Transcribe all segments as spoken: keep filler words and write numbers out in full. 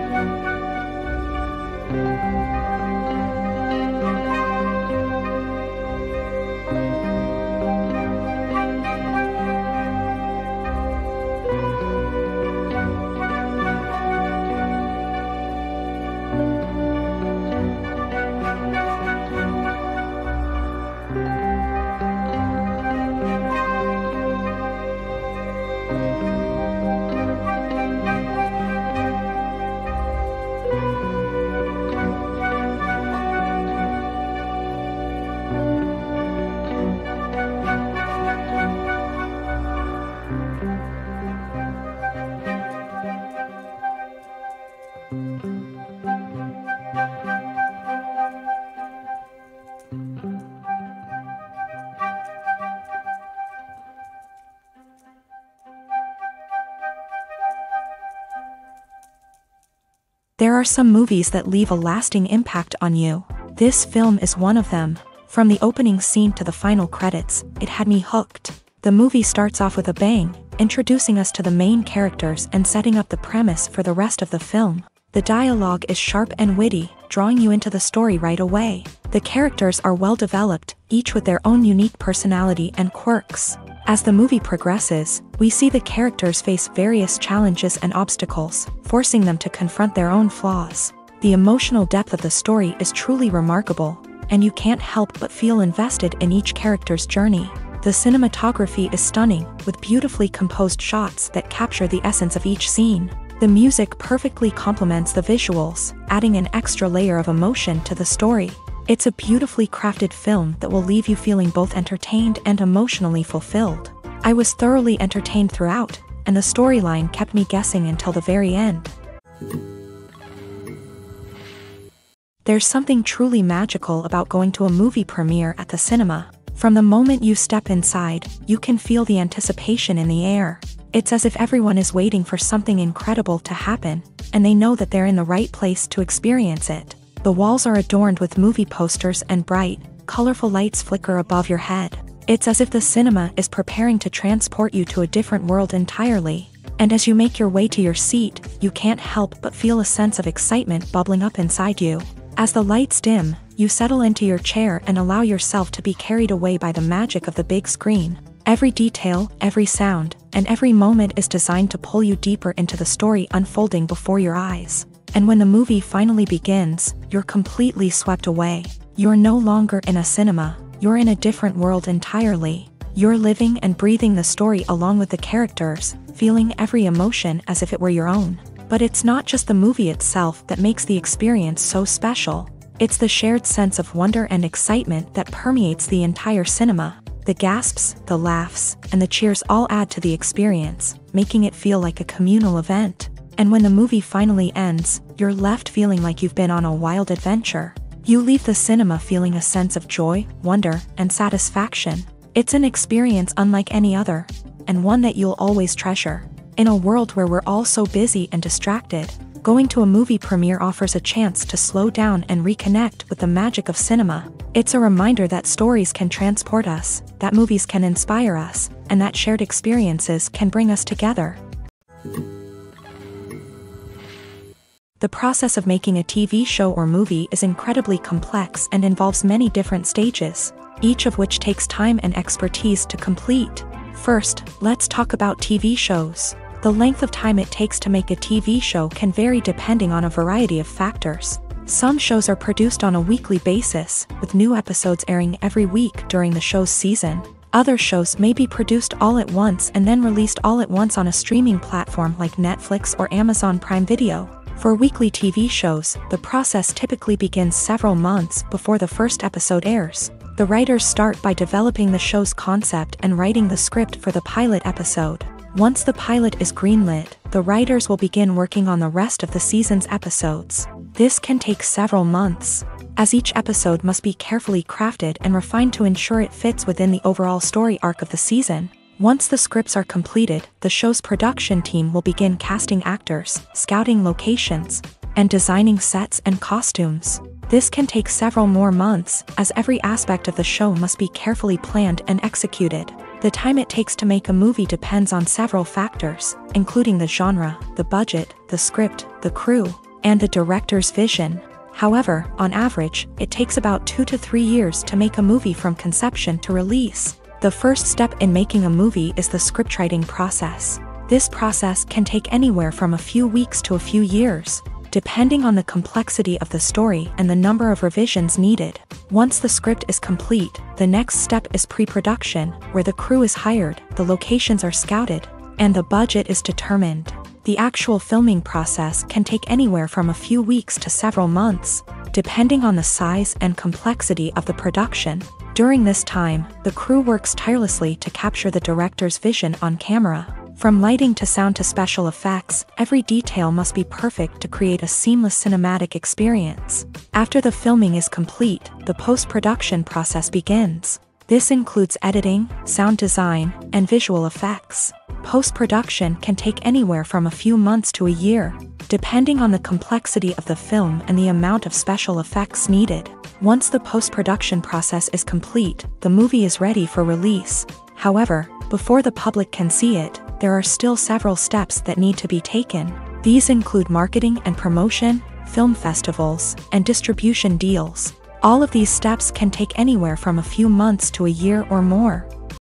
There are some movies that leave a lasting impact on you. This film is one of them. From the opening scene to the final credits, it had me hooked. The movie starts off with a bang, introducing us to the main characters and setting up the premise for the rest of the film. The dialogue is sharp and witty, drawing you into the story right away. The characters are well developed, each with their own unique personality and quirks. As the movie progresses, we see the characters face various challenges and obstacles, forcing them to confront their own flaws. The emotional depth of the story is truly remarkable, and you can't help but feel invested in each character's journey. The cinematography is stunning, with beautifully composed shots that capture the essence of each scene. The music perfectly complements the visuals, adding an extra layer of emotion to the story. It's a beautifully crafted film that will leave you feeling both entertained and emotionally fulfilled. I was thoroughly entertained throughout, and the storyline kept me guessing until the very end. There's something truly magical about going to a movie premiere at the cinema. From the moment you step inside, you can feel the anticipation in the air. It's as if everyone is waiting for something incredible to happen, and they know that they're in the right place to experience it. The walls are adorned with movie posters and bright, colorful lights flicker above your head. It's as if the cinema is preparing to transport you to a different world entirely. And as you make your way to your seat, you can't help but feel a sense of excitement bubbling up inside you. As the lights dim, you settle into your chair and allow yourself to be carried away by the magic of the big screen. Every detail, every sound, and every moment is designed to pull you deeper into the story unfolding before your eyes. And when the movie finally begins, you're completely swept away. You're no longer in a cinema, you're in a different world entirely. You're living and breathing the story along with the characters, feeling every emotion as if it were your own. But it's not just the movie itself that makes the experience so special. It's the shared sense of wonder and excitement that permeates the entire cinema. The gasps, the laughs, and the cheers all add to the experience, making it feel like a communal event. And when the movie finally ends, you're left feeling like you've been on a wild adventure. You leave the cinema feeling a sense of joy, wonder, and satisfaction. It's an experience unlike any other, and one that you'll always treasure. In a world where we're all so busy and distracted, going to a movie premiere offers a chance to slow down and reconnect with the magic of cinema. It's a reminder that stories can transport us, that movies can inspire us, and that shared experiences can bring us together. The process of making a T V show or movie is incredibly complex and involves many different stages, each of which takes time and expertise to complete. First, let's talk about T V shows. The length of time it takes to make a T V show can vary depending on a variety of factors. Some shows are produced on a weekly basis, with new episodes airing every week during the show's season. Other shows may be produced all at once and then released all at once on a streaming platform like Netflix or Amazon Prime Video. For weekly T V shows, the process typically begins several months before the first episode airs. The writers start by developing the show's concept and writing the script for the pilot episode. Once the pilot is greenlit, the writers will begin working on the rest of the season's episodes. This can take several months, as each episode must be carefully crafted and refined to ensure it fits within the overall story arc of the season. Once the scripts are completed, the show's production team will begin casting actors, scouting locations, and designing sets and costumes. This can take several more months, as every aspect of the show must be carefully planned and executed. The time it takes to make a movie depends on several factors, including the genre, the budget, the script, the crew, and the director's vision. However, on average, it takes about two to three years to make a movie from conception to release. The first step in making a movie is the scriptwriting process. This process can take anywhere from a few weeks to a few years, depending on the complexity of the story and the number of revisions needed. Once the script is complete, the next step is pre-production, where the crew is hired, the locations are scouted, and the budget is determined. The actual filming process can take anywhere from a few weeks to several months, depending on the size and complexity of the production. During this time, the crew works tirelessly to capture the director's vision on camera. From lighting to sound to special effects, every detail must be perfect to create a seamless cinematic experience. After the filming is complete, the post-production process begins. This includes editing, sound design, and visual effects. Post-production can take anywhere from a few months to a year, depending on the complexity of the film and the amount of special effects needed. Once the post-production process is complete, the movie is ready for release. However, before the public can see it, there are still several steps that need to be taken. These include marketing and promotion, film festivals, and distribution deals. All of these steps can take anywhere from a few months to a year or more.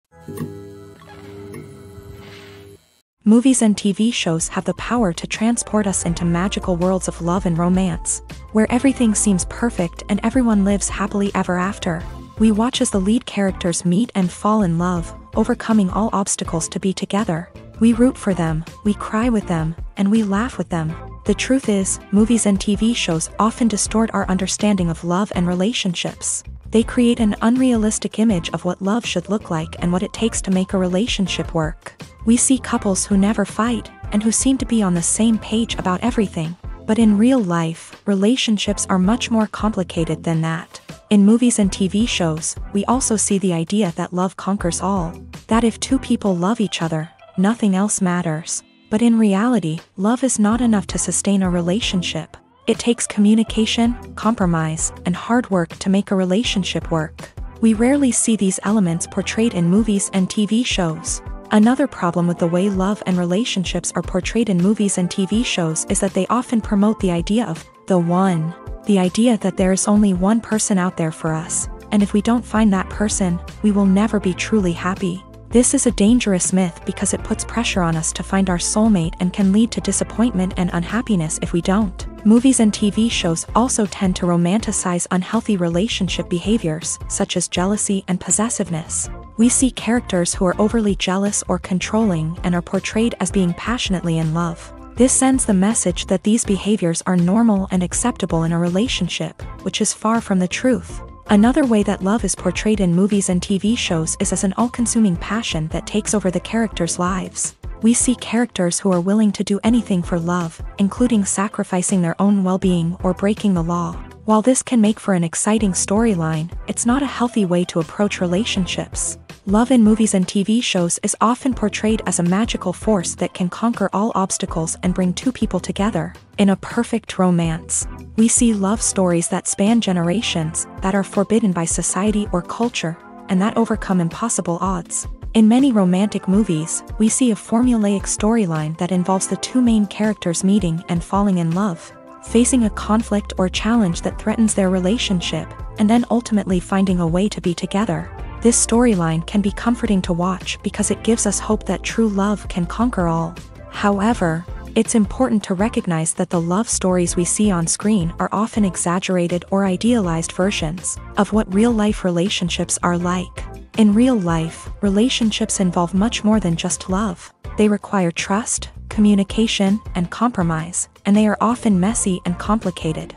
Movies and T V shows have the power to transport us into magical worlds of love and romance, where everything seems perfect and everyone lives happily ever after. We watch as the lead characters meet and fall in love, overcoming all obstacles to be together. We root for them, we cry with them, and we laugh with them. The truth is, movies and T V shows often distort our understanding of love and relationships. They create an unrealistic image of what love should look like and what it takes to make a relationship work. We see couples who never fight, and who seem to be on the same page about everything. But in real life, relationships are much more complicated than that. In movies and T V shows, we also see the idea that love conquers all. That if two people love each other, nothing else matters. But in reality, love is not enough to sustain a relationship. It takes communication, compromise, and hard work to make a relationship work. We rarely see these elements portrayed in movies and T V shows. Another problem with the way love and relationships are portrayed in movies and T V shows is that they often promote the idea of the one. The idea that there is only one person out there for us, and if we don't find that person, we will never be truly happy. This is a dangerous myth because it puts pressure on us to find our soulmate and can lead to disappointment and unhappiness if we don't. Movies and T V shows also tend to romanticize unhealthy relationship behaviors, such as jealousy and possessiveness. We see characters who are overly jealous or controlling and are portrayed as being passionately in love. This sends the message that these behaviors are normal and acceptable in a relationship, which is far from the truth. Another way that love is portrayed in movies and T V shows is as an all-consuming passion that takes over the characters' lives. We see characters who are willing to do anything for love, including sacrificing their own well-being or breaking the law. While this can make for an exciting storyline, it's not a healthy way to approach relationships. Love in movies and T V shows is often portrayed as a magical force that can conquer all obstacles and bring two people together in a perfect romance. We see love stories that span generations, that are forbidden by society or culture, and that overcome impossible odds. In many romantic movies, we see a formulaic storyline that involves the two main characters meeting and falling in love, facing a conflict or challenge that threatens their relationship, and then ultimately finding a way to be together. This storyline can be comforting to watch because it gives us hope that true love can conquer all. However, it's important to recognize that the love stories we see on screen are often exaggerated or idealized versions of what real-life relationships are like. In real life, relationships involve much more than just love. They require trust, communication, and compromise, and they are often messy and complicated.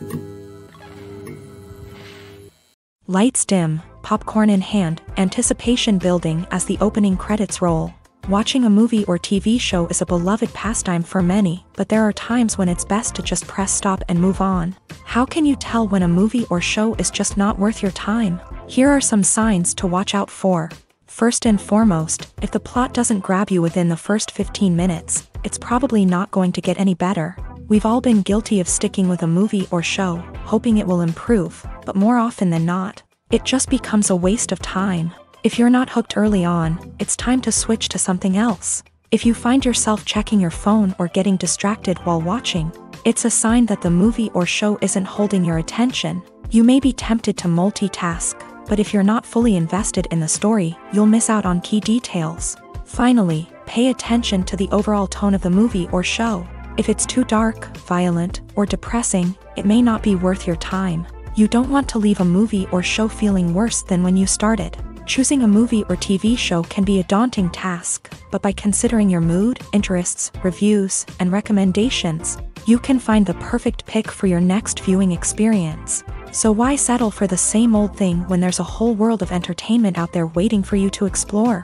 Lights dim, popcorn in hand, anticipation building as the opening credits roll. Watching a movie or T V show is a beloved pastime for many, but there are times when it's best to just press stop and move on. How can you tell when a movie or show is just not worth your time? Here are some signs to watch out for. First and foremost, if the plot doesn't grab you within the first fifteen minutes, it's probably not going to get any better. We've all been guilty of sticking with a movie or show, hoping it will improve, but more often than not, it just becomes a waste of time. If you're not hooked early on, it's time to switch to something else. If you find yourself checking your phone or getting distracted while watching, It's a sign that the movie or show isn't holding your attention. You may be tempted to multitask, but if you're not fully invested in the story, you'll miss out on key details. Finally, pay attention to the overall tone of the movie or show. If it's too dark, violent, or depressing, it may not be worth your time. You don't want to leave a movie or show feeling worse than when you started. Choosing a movie or T V show can be a daunting task, but by considering your mood, interests, reviews, and recommendations, you can find the perfect pick for your next viewing experience. So why settle for the same old thing when there's a whole world of entertainment out there waiting for you to explore?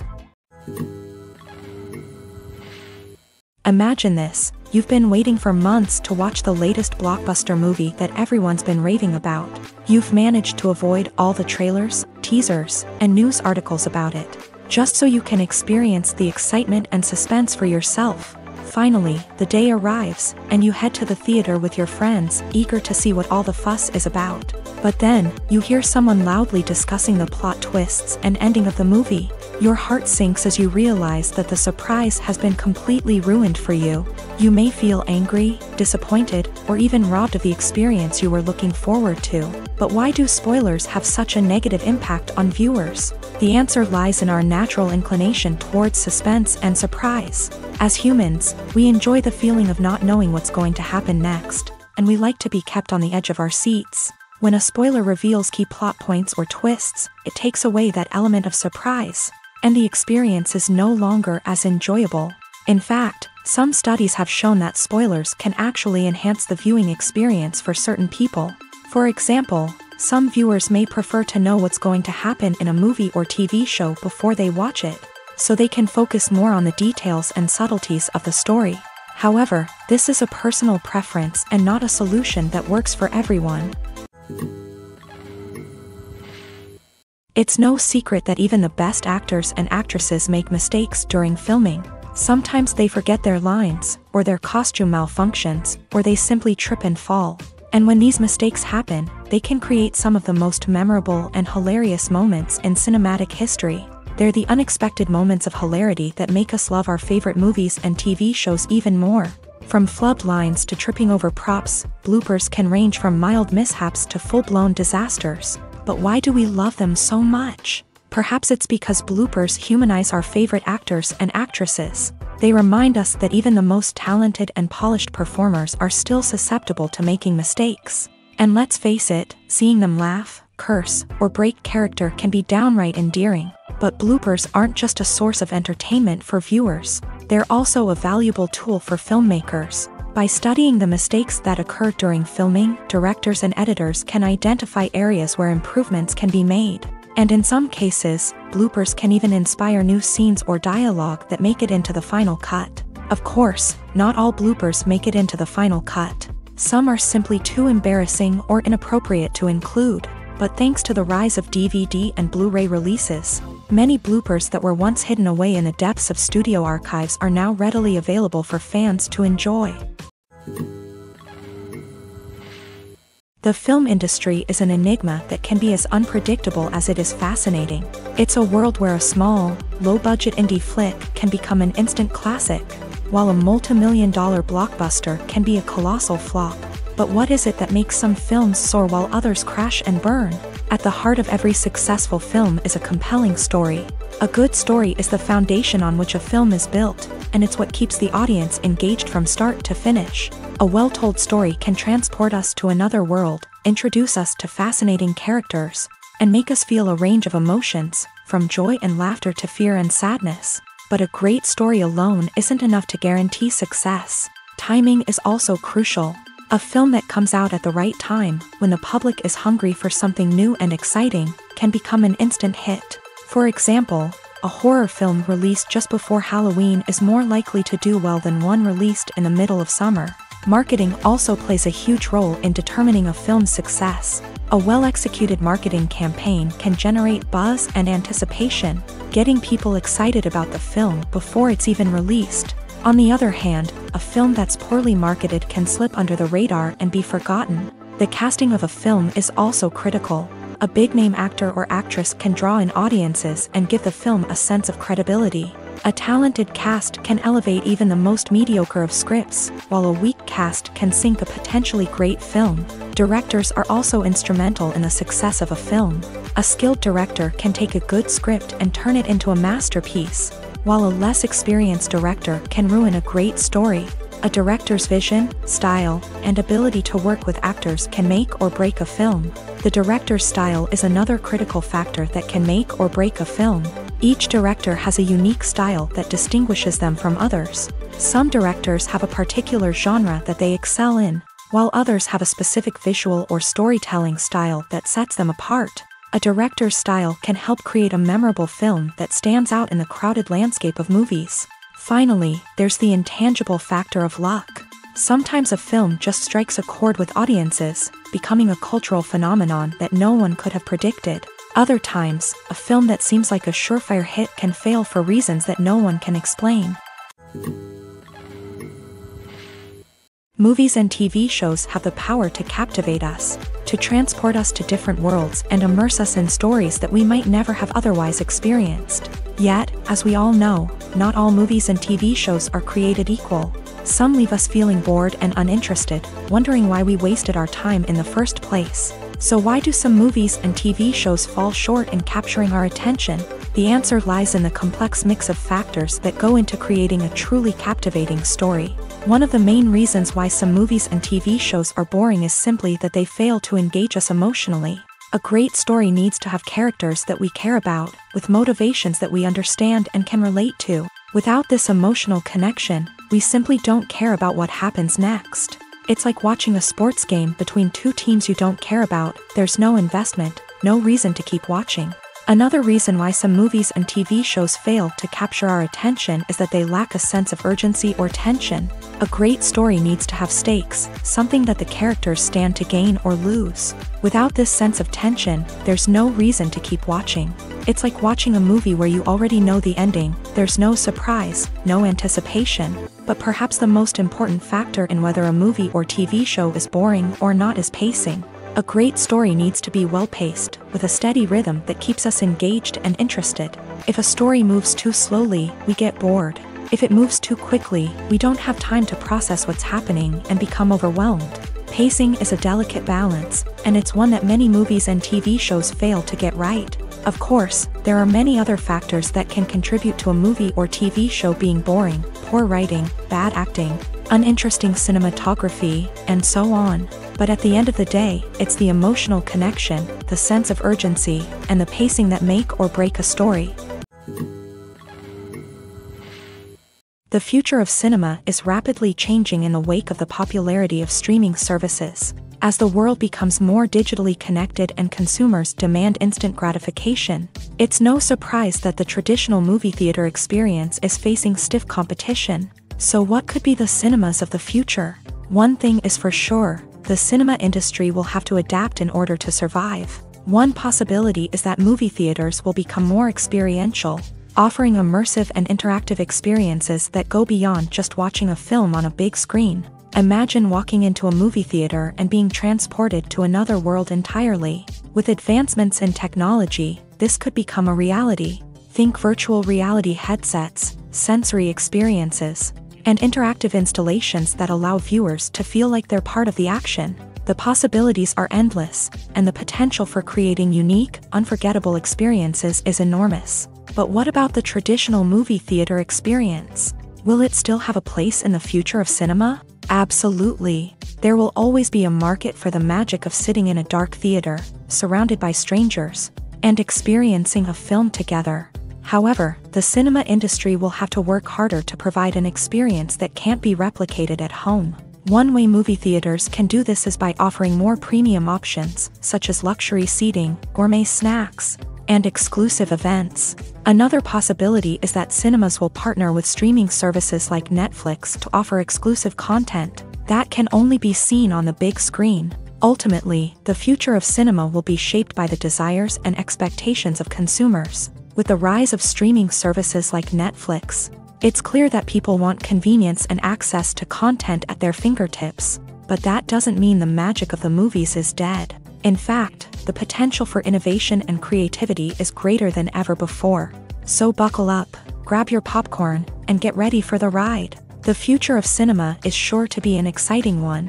Imagine this. You've been waiting for months to watch the latest blockbuster movie that everyone's been raving about. You've managed to avoid all the trailers, teasers, and news articles about it, just so you can experience the excitement and suspense for yourself. Finally, the day arrives, and you head to the theater with your friends, eager to see what all the fuss is about. But then, you hear someone loudly discussing the plot twists and ending of the movie. Your heart sinks as you realize that the surprise has been completely ruined for you. You may feel angry, disappointed, or even robbed of the experience you were looking forward to. But why do spoilers have such a negative impact on viewers? The answer lies in our natural inclination towards suspense and surprise. As humans, we enjoy the feeling of not knowing what's going to happen next, and we like to be kept on the edge of our seats. When a spoiler reveals key plot points or twists, it takes away that element of surprise, and the experience is no longer as enjoyable. In fact, some studies have shown that spoilers can actually enhance the viewing experience for certain people. For example, some viewers may prefer to know what's going to happen in a movie or T V show before they watch it, so they can focus more on the details and subtleties of the story. However, this is a personal preference and not a solution that works for everyone. It's no secret that even the best actors and actresses make mistakes during filming. Sometimes they forget their lines, or their costume malfunctions, or they simply trip and fall. And when these mistakes happen, they can create some of the most memorable and hilarious moments in cinematic history. They're the unexpected moments of hilarity that make us love our favorite movies and T V shows even more. From flubbed lines to tripping over props, bloopers can range from mild mishaps to full-blown disasters. But why do we love them so much? Perhaps it's because bloopers humanize our favorite actors and actresses. They remind us that even the most talented and polished performers are still susceptible to making mistakes. And let's face it, seeing them laugh, curse, or break character can be downright endearing. But bloopers aren't just a source of entertainment for viewers. They're also a valuable tool for filmmakers. By studying the mistakes that occur during filming, directors and editors can identify areas where improvements can be made. And in some cases, bloopers can even inspire new scenes or dialogue that make it into the final cut. Of course, not all bloopers make it into the final cut. Some are simply too embarrassing or inappropriate to include. But thanks to the rise of D V D and Blu-ray releases, many bloopers that were once hidden away in the depths of studio archives are now readily available for fans to enjoy. The film industry is an enigma that can be as unpredictable as it is fascinating. It's a world where a small, low-budget indie flick can become an instant classic, while a multi-million dollar blockbuster can be a colossal flop. But what is it that makes some films soar while others crash and burn? At the heart of every successful film is a compelling story. A good story is the foundation on which a film is built, and it's what keeps the audience engaged from start to finish. A well-told story can transport us to another world, introduce us to fascinating characters, and make us feel a range of emotions, from joy and laughter to fear and sadness. But a great story alone isn't enough to guarantee success. Timing is also crucial. A film that comes out at the right time, when the public is hungry for something new and exciting, can become an instant hit. For example, a horror film released just before Halloween is more likely to do well than one released in the middle of summer. Marketing also plays a huge role in determining a film's success. A well-executed marketing campaign can generate buzz and anticipation, getting people excited about the film before it's even released. On the other hand, a film that's poorly marketed can slip under the radar and be forgotten. The casting of a film is also critical. A big-name actor or actress can draw in audiences and give the film a sense of credibility. A talented cast can elevate even the most mediocre of scripts, while a weak cast can sink a potentially great film. Directors are also instrumental in the success of a film. A skilled director can take a good script and turn it into a masterpiece, while a less experienced director can ruin a great story. A director's vision, style, and ability to work with actors can make or break a film. The director's style is another critical factor that can make or break a film. Each director has a unique style that distinguishes them from others. Some directors have a particular genre that they excel in, while others have a specific visual or storytelling style that sets them apart. A director's style can help create a memorable film that stands out in the crowded landscape of movies. Finally, there's the intangible factor of luck. Sometimes a film just strikes a chord with audiences, becoming a cultural phenomenon that no one could have predicted. Other times, a film that seems like a surefire hit can fail for reasons that no one can explain. Movies and T V shows have the power to captivate us, to transport us to different worlds and immerse us in stories that we might never have otherwise experienced. Yet, as we all know, not all movies and T V shows are created equal. Some leave us feeling bored and uninterested, wondering why we wasted our time in the first place. So why do some movies and T V shows fall short in capturing our attention? The answer lies in the complex mix of factors that go into creating a truly captivating story. One of the main reasons why some movies and T V shows are boring is simply that they fail to engage us emotionally. A great story needs to have characters that we care about, with motivations that we understand and can relate to. Without this emotional connection, we simply don't care about what happens next. It's like watching a sports game between two teams you don't care about. There's no investment, no reason to keep watching. Another reason why some movies and T V shows fail to capture our attention is that they lack a sense of urgency or tension. A great story needs to have stakes, something that the characters stand to gain or lose. Without this sense of tension, there's no reason to keep watching. It's like watching a movie where you already know the ending. There's no surprise, no anticipation. But perhaps the most important factor in whether a movie or T V show is boring or not is pacing. A great story needs to be well-paced, with a steady rhythm that keeps us engaged and interested. If a story moves too slowly, we get bored. If it moves too quickly, we don't have time to process what's happening and become overwhelmed. Pacing is a delicate balance, and it's one that many movies and T V shows fail to get right. Of course, there are many other factors that can contribute to a movie or T V show being boring: poor writing, bad acting, uninteresting cinematography, and so on. But at the end of the day, it's the emotional connection, the sense of urgency, and the pacing that make or break a story. The future of cinema is rapidly changing in the wake of the popularity of streaming services. As the world becomes more digitally connected and consumers demand instant gratification, it's no surprise that the traditional movie theater experience is facing stiff competition. So what could be the cinemas of the future? One thing is for sure: the cinema industry will have to adapt in order to survive. One possibility is that movie theaters will become more experiential, offering immersive and interactive experiences that go beyond just watching a film on a big screen. Imagine walking into a movie theater and being transported to another world entirely. With advancements in technology, this could become a reality. Think virtual reality headsets, sensory experiences, and interactive installations that allow viewers to feel like they're part of the action. The possibilities are endless, and the potential for creating unique, unforgettable experiences is enormous. But what about the traditional movie theater experience? Will it still have a place in the future of cinema? Absolutely. There will always be a market for the magic of sitting in a dark theater, surrounded by strangers, and experiencing a film together. However, the cinema industry will have to work harder to provide an experience that can't be replicated at home. One way movie theaters can do this is by offering more premium options, such as luxury seating, gourmet snacks, and exclusive events. Another possibility is that cinemas will partner with streaming services like Netflix to offer exclusive content that can only be seen on the big screen. Ultimately, the future of cinema will be shaped by the desires and expectations of consumers. With the rise of streaming services like Netflix, it's clear that people want convenience and access to content at their fingertips. But that doesn't mean the magic of the movies is dead. In fact, the potential for innovation and creativity is greater than ever before. So buckle up. grab your popcorn, and get ready for the ride. The future of cinema is sure to be an exciting one.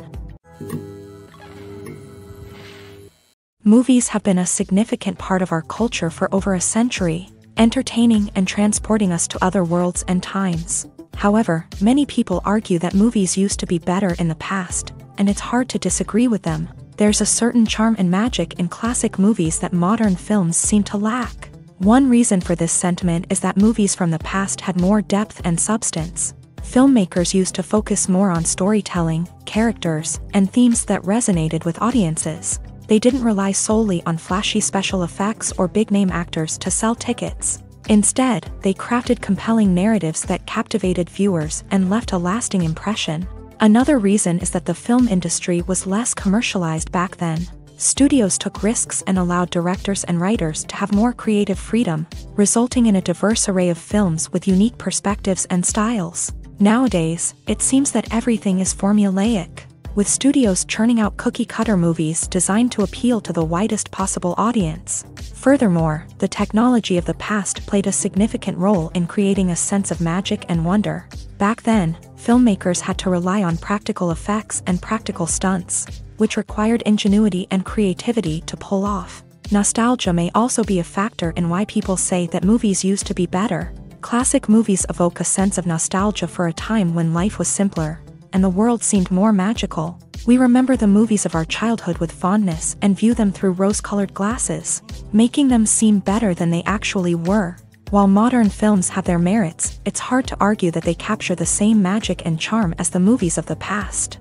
Movies have been a significant part of our culture for over a century, entertaining and transporting us to other worlds and times. However, many people argue that movies used to be better in the past, and it's hard to disagree with them. There's a certain charm and magic in classic movies that modern films seem to lack. One reason for this sentiment is that movies from the past had more depth and substance. Filmmakers used to focus more on storytelling, characters, and themes that resonated with audiences. They didn't rely solely on flashy special effects or big-name actors to sell tickets. Instead, they crafted compelling narratives that captivated viewers and left a lasting impression. Another reason is that the film industry was less commercialized back then. Studios took risks and allowed directors and writers to have more creative freedom, resulting in a diverse array of films with unique perspectives and styles. Nowadays, it seems that everything is formulaic, with studios churning out cookie-cutter movies designed to appeal to the widest possible audience. Furthermore, the technology of the past played a significant role in creating a sense of magic and wonder. Back then, filmmakers had to rely on practical effects and practical stunts, which required ingenuity and creativity to pull off. Nostalgia may also be a factor in why people say that movies used to be better. Classic movies evoke a sense of nostalgia for a time when life was simpler, and the world seemed more magical. We remember the movies of our childhood with fondness and view them through rose-colored glasses, making them seem better than they actually were. While modern films have their merits, it's hard to argue that they capture the same magic and charm as the movies of the past.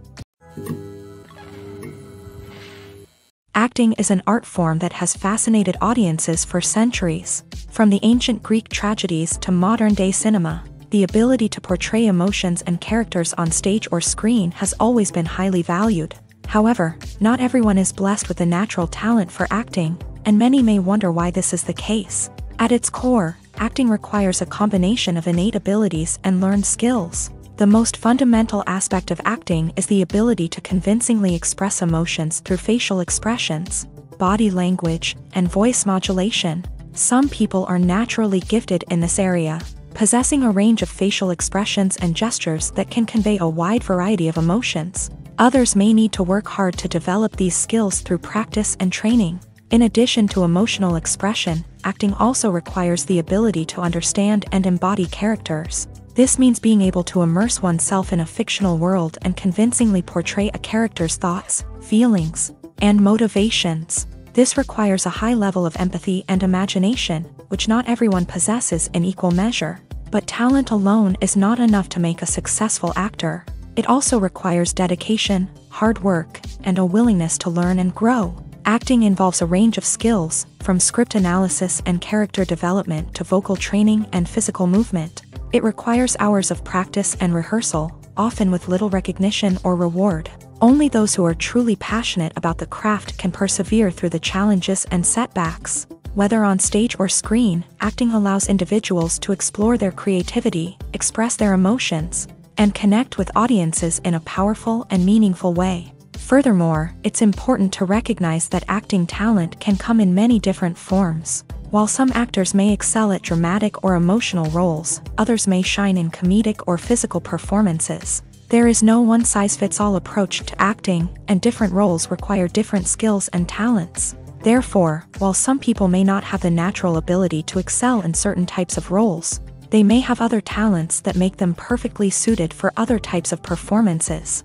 Acting is an art form that has fascinated audiences for centuries. From the ancient Greek tragedies to modern-day cinema, the ability to portray emotions and characters on stage or screen has always been highly valued. However, not everyone is blessed with the natural talent for acting, and many may wonder why this is the case. At its core, acting requires a combination of innate abilities and learned skills. The most fundamental aspect of acting is the ability to convincingly express emotions through facial expressions, body language, and voice modulation. Some people are naturally gifted in this area, possessing a range of facial expressions and gestures that can convey a wide variety of emotions. Others may need to work hard to develop these skills through practice and training. In addition to emotional expression, acting also requires the ability to understand and embody characters. This means being able to immerse oneself in a fictional world and convincingly portray a character's thoughts, feelings, and motivations. This requires a high level of empathy and imagination, which not everyone possesses in equal measure. But talent alone is not enough to make a successful actor. It also requires dedication, hard work, and a willingness to learn and grow. Acting involves a range of skills, from script analysis and character development to vocal training and physical movement. It requires hours of practice and rehearsal, often with little recognition or reward. Only those who are truly passionate about the craft can persevere through the challenges and setbacks. Whether on stage or screen, acting allows individuals to explore their creativity, express their emotions, and connect with audiences in a powerful and meaningful way. Furthermore, it's important to recognize that acting talent can come in many different forms. While some actors may excel at dramatic or emotional roles, others may shine in comedic or physical performances. There is no one-size-fits-all approach to acting, and different roles require different skills and talents. Therefore, while some people may not have the natural ability to excel in certain types of roles, they may have other talents that make them perfectly suited for other types of performances.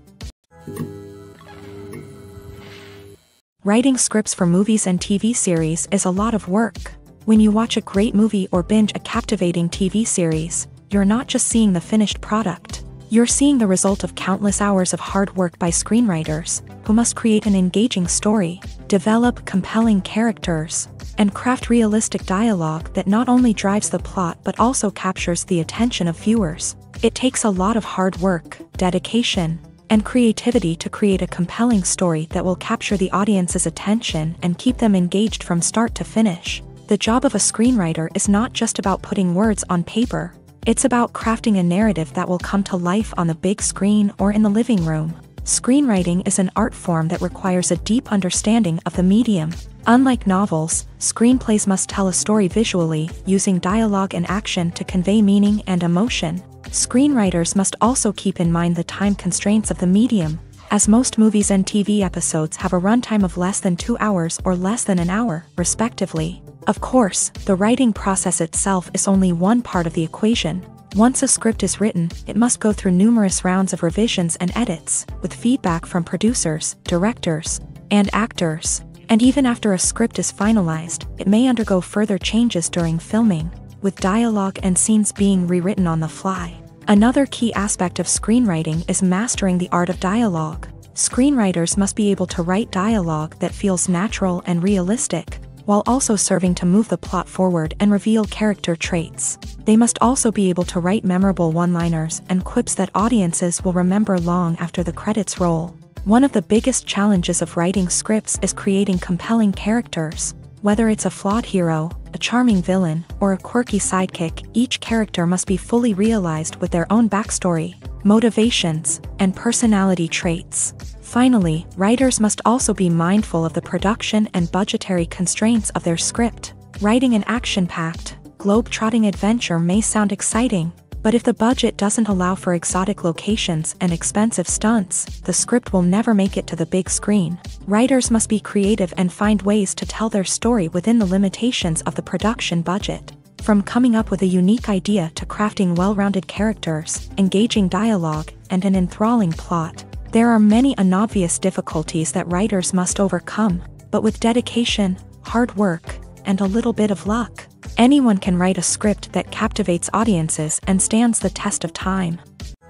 Writing scripts for movies and T V series is a lot of work. When you watch a great movie or binge a captivating T V series, you're not just seeing the finished product. You're seeing the result of countless hours of hard work by screenwriters, who must create an engaging story, develop compelling characters, and craft realistic dialogue that not only drives the plot but also captures the attention of viewers. It takes a lot of hard work, dedication, and creativity to create a compelling story that will capture the audience's attention and keep them engaged from start to finish. The job of a screenwriter is not just about putting words on paper. It's about crafting a narrative that will come to life on the big screen or in the living room. Screenwriting is an art form that requires a deep understanding of the medium. Unlike novels, screenplays must tell a story visually, using dialogue and action to convey meaning and emotion. Screenwriters must also keep in mind the time constraints of the medium, as most movies and T V episodes have a runtime of less than two hours or less than an hour, respectively. Of course, the writing process itself is only one part of the equation. Once a script is written, it must go through numerous rounds of revisions and edits, with feedback from producers, directors, and actors. And even after a script is finalized, it may undergo further changes during filming, with dialogue and scenes being rewritten on the fly. Another key aspect of screenwriting is mastering the art of dialogue. Screenwriters must be able to write dialogue that feels natural and realistic, while also serving to move the plot forward and reveal character traits. They must also be able to write memorable one-liners and quips that audiences will remember long after the credits roll. One of the biggest challenges of writing scripts is creating compelling characters. Whether it's a flawed hero, a charming villain, or a quirky sidekick, each character must be fully realized with their own backstory, motivations, and personality traits. Finally, writers must also be mindful of the production and budgetary constraints of their script. Writing an action-packed, globe-trotting adventure may sound exciting, but if the budget doesn't allow for exotic locations and expensive stunts, the script will never make it to the big screen. Writers must be creative and find ways to tell their story within the limitations of the production budget. From coming up with a unique idea to crafting well-rounded characters, engaging dialogue, and an enthralling plot, there are many unobvious difficulties that writers must overcome, but with dedication, hard work, and a little bit of luck, anyone can write a script that captivates audiences and stands the test of time.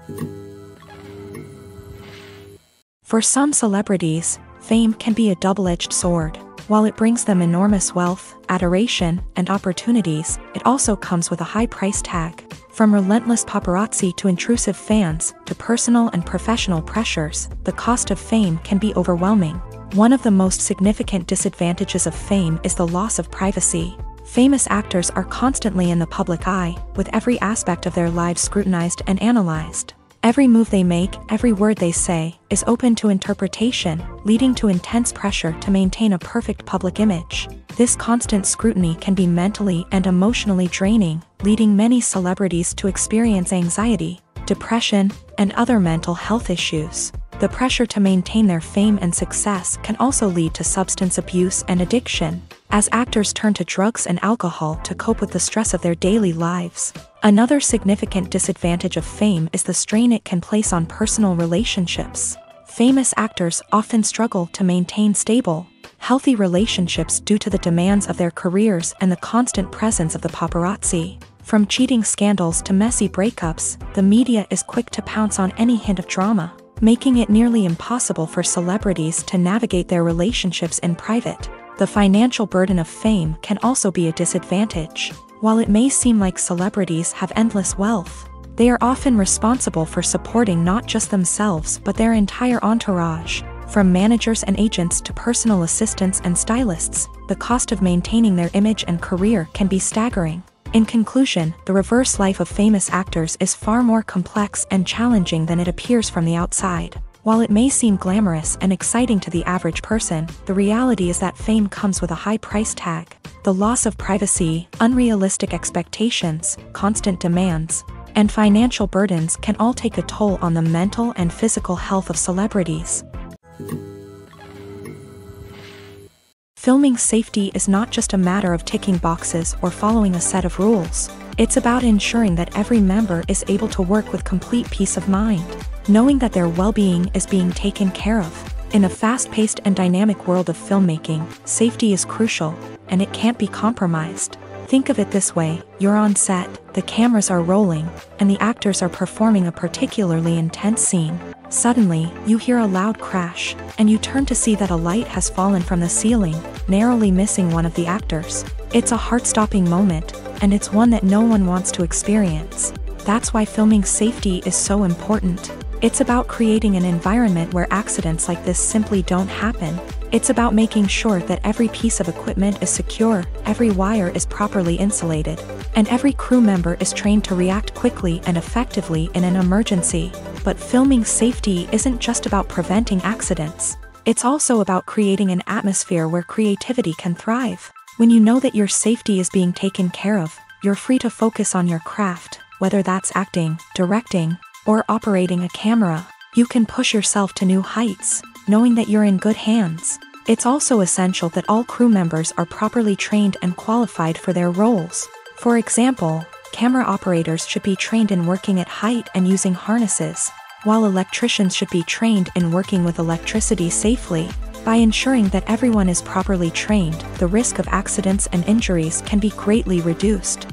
For some celebrities, fame can be a double-edged sword. While it brings them enormous wealth, adoration, and opportunities, it also comes with a high price tag. From relentless paparazzi to intrusive fans, to personal and professional pressures, the cost of fame can be overwhelming. One of the most significant disadvantages of fame is the loss of privacy. Famous actors are constantly in the public eye, with every aspect of their lives scrutinized and analyzed. Every move they make, every word they say, is open to interpretation, leading to intense pressure to maintain a perfect public image. This constant scrutiny can be mentally and emotionally draining, leading many celebrities to experience anxiety, depression, and other mental health issues. The pressure to maintain their fame and success can also lead to substance abuse and addiction, as actors turn to drugs and alcohol to cope with the stress of their daily lives. Another significant disadvantage of fame is the strain it can place on personal relationships. Famous actors often struggle to maintain stable, healthy relationships due to the demands of their careers and the constant presence of the paparazzi. From cheating scandals to messy breakups, the media is quick to pounce on any hint of drama, making it nearly impossible for celebrities to navigate their relationships in private. The financial burden of fame can also be a disadvantage. While it may seem like celebrities have endless wealth, they are often responsible for supporting not just themselves but their entire entourage. From managers and agents to personal assistants and stylists, the cost of maintaining their image and career can be staggering. In conclusion, the reverse life of famous actors is far more complex and challenging than it appears from the outside. While it may seem glamorous and exciting to the average person, the reality is that fame comes with a high price tag. The loss of privacy, unrealistic expectations, constant demands, and financial burdens can all take a toll on the mental and physical health of celebrities. Filming safety is not just a matter of ticking boxes or following a set of rules. It's about ensuring that every member is able to work with complete peace of mind, knowing that their well-being is being taken care of. In a fast-paced and dynamic world of filmmaking, safety is crucial, and it can't be compromised. Think of it this way: you're on set, the cameras are rolling, and the actors are performing a particularly intense scene. Suddenly, you hear a loud crash, and you turn to see that a light has fallen from the ceiling, narrowly missing one of the actors. It's a heart-stopping moment, and it's one that no one wants to experience. That's why filming safety is so important. It's about creating an environment where accidents like this simply don't happen. It's about making sure that every piece of equipment is secure, every wire is properly insulated, and every crew member is trained to react quickly and effectively in an emergency. But filming safety isn't just about preventing accidents. It's also about creating an atmosphere where creativity can thrive. When you know that your safety is being taken care of, you're free to focus on your craft, whether that's acting, directing, or operating a camera. You can push yourself to new heights, knowing that you're in good hands. It's also essential that all crew members are properly trained and qualified for their roles. For example, camera operators should be trained in working at height and using harnesses, while electricians should be trained in working with electricity safely. By ensuring that everyone is properly trained, the risk of accidents and injuries can be greatly reduced.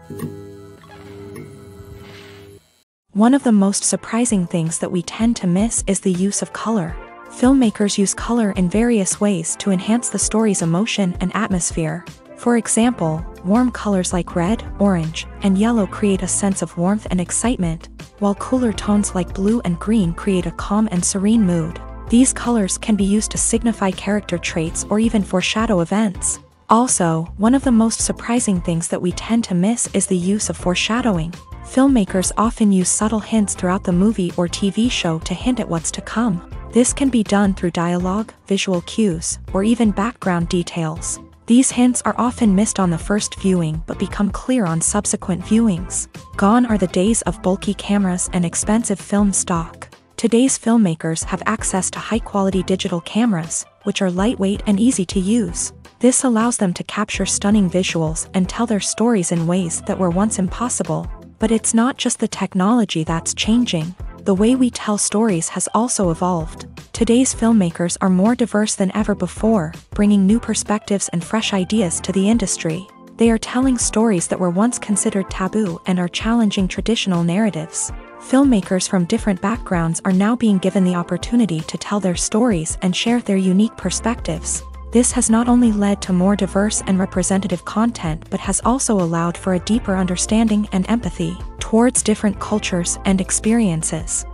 One of the most surprising things that we tend to miss is the use of color. Filmmakers use color in various ways to enhance the story's emotion and atmosphere. For example, warm colors like red, orange, and yellow create a sense of warmth and excitement, while cooler tones like blue and green create a calm and serene mood. These colors can be used to signify character traits or even foreshadow events. Also, one of the most surprising things that we tend to miss is the use of foreshadowing. Filmmakers often use subtle hints throughout the movie or T V show to hint at what's to come. This can be done through dialogue, visual cues, or even background details. These hints are often missed on the first viewing but become clear on subsequent viewings. Gone are the days of bulky cameras and expensive film stock. Today's filmmakers have access to high-quality digital cameras, which are lightweight and easy to use. This allows them to capture stunning visuals and tell their stories in ways that were once impossible. But it's not just the technology that's changing. The way we tell stories has also evolved. Today's filmmakers are more diverse than ever before, bringing new perspectives and fresh ideas to the industry. They are telling stories that were once considered taboo and are challenging traditional narratives. Filmmakers from different backgrounds are now being given the opportunity to tell their stories and share their unique perspectives. This has not only led to more diverse and representative content but has also allowed for a deeper understanding and empathy towards different cultures and experiences.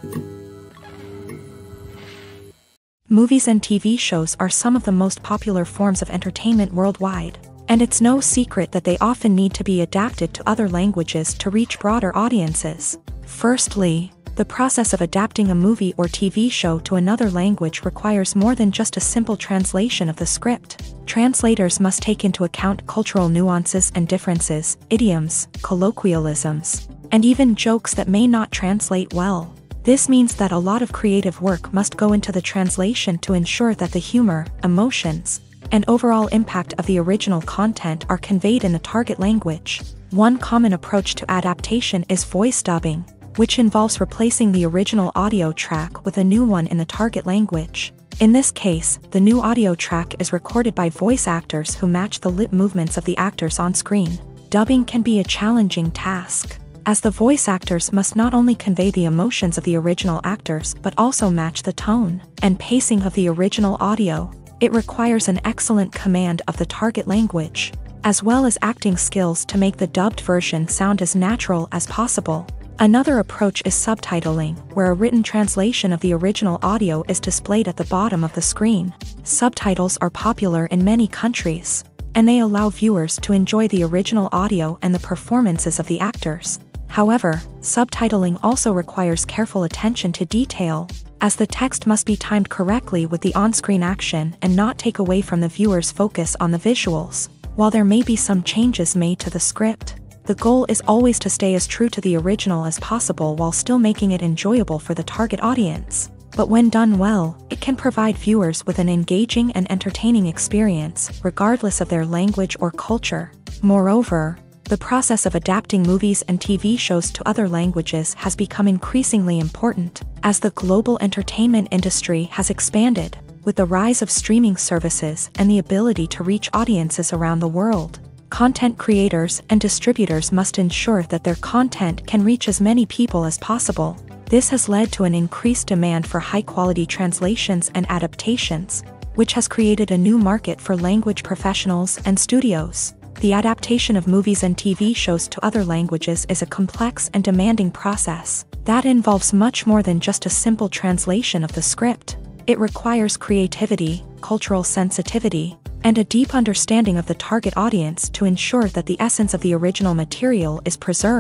Movies and T V shows are some of the most popular forms of entertainment worldwide, and it's no secret that they often need to be adapted to other languages to reach broader audiences. Firstly, the process of adapting a movie or T V show to another language requires more than just a simple translation of the script. Translators must take into account cultural nuances and differences, idioms, colloquialisms, and even jokes that may not translate well. This means that a lot of creative work must go into the translation to ensure that the humor, emotions, and overall impact of the original content are conveyed in the target language. One common approach to adaptation is voice dubbing, which involves replacing the original audio track with a new one in the target language. In this case, the new audio track is recorded by voice actors who match the lip movements of the actors on screen. Dubbing can be a challenging task, as the voice actors must not only convey the emotions of the original actors but also match the tone and pacing of the original audio. It requires an excellent command of the target language, as well as acting skills to make the dubbed version sound as natural as possible. Another approach is subtitling, where a written translation of the original audio is displayed at the bottom of the screen. Subtitles are popular in many countries, and they allow viewers to enjoy the original audio and the performances of the actors. However, subtitling also requires careful attention to detail, as the text must be timed correctly with the on-screen action and not take away from the viewer's focus on the visuals. While there may be some changes made to the script, the goal is always to stay as true to the original as possible while still making it enjoyable for the target audience. But when done well, it can provide viewers with an engaging and entertaining experience, regardless of their language or culture. Moreover, the process of adapting movies and T V shows to other languages has become increasingly important, as the global entertainment industry has expanded, with the rise of streaming services and the ability to reach audiences around the world. Content creators and distributors must ensure that their content can reach as many people as possible. This has led to an increased demand for high-quality translations and adaptations, which has created a new market for language professionals and studios. The adaptation of movies and T V shows to other languages is a complex and demanding process that involves much more than just a simple translation of the script. It requires creativity, cultural sensitivity, and a deep understanding of the target audience to ensure that the essence of the original material is preserved.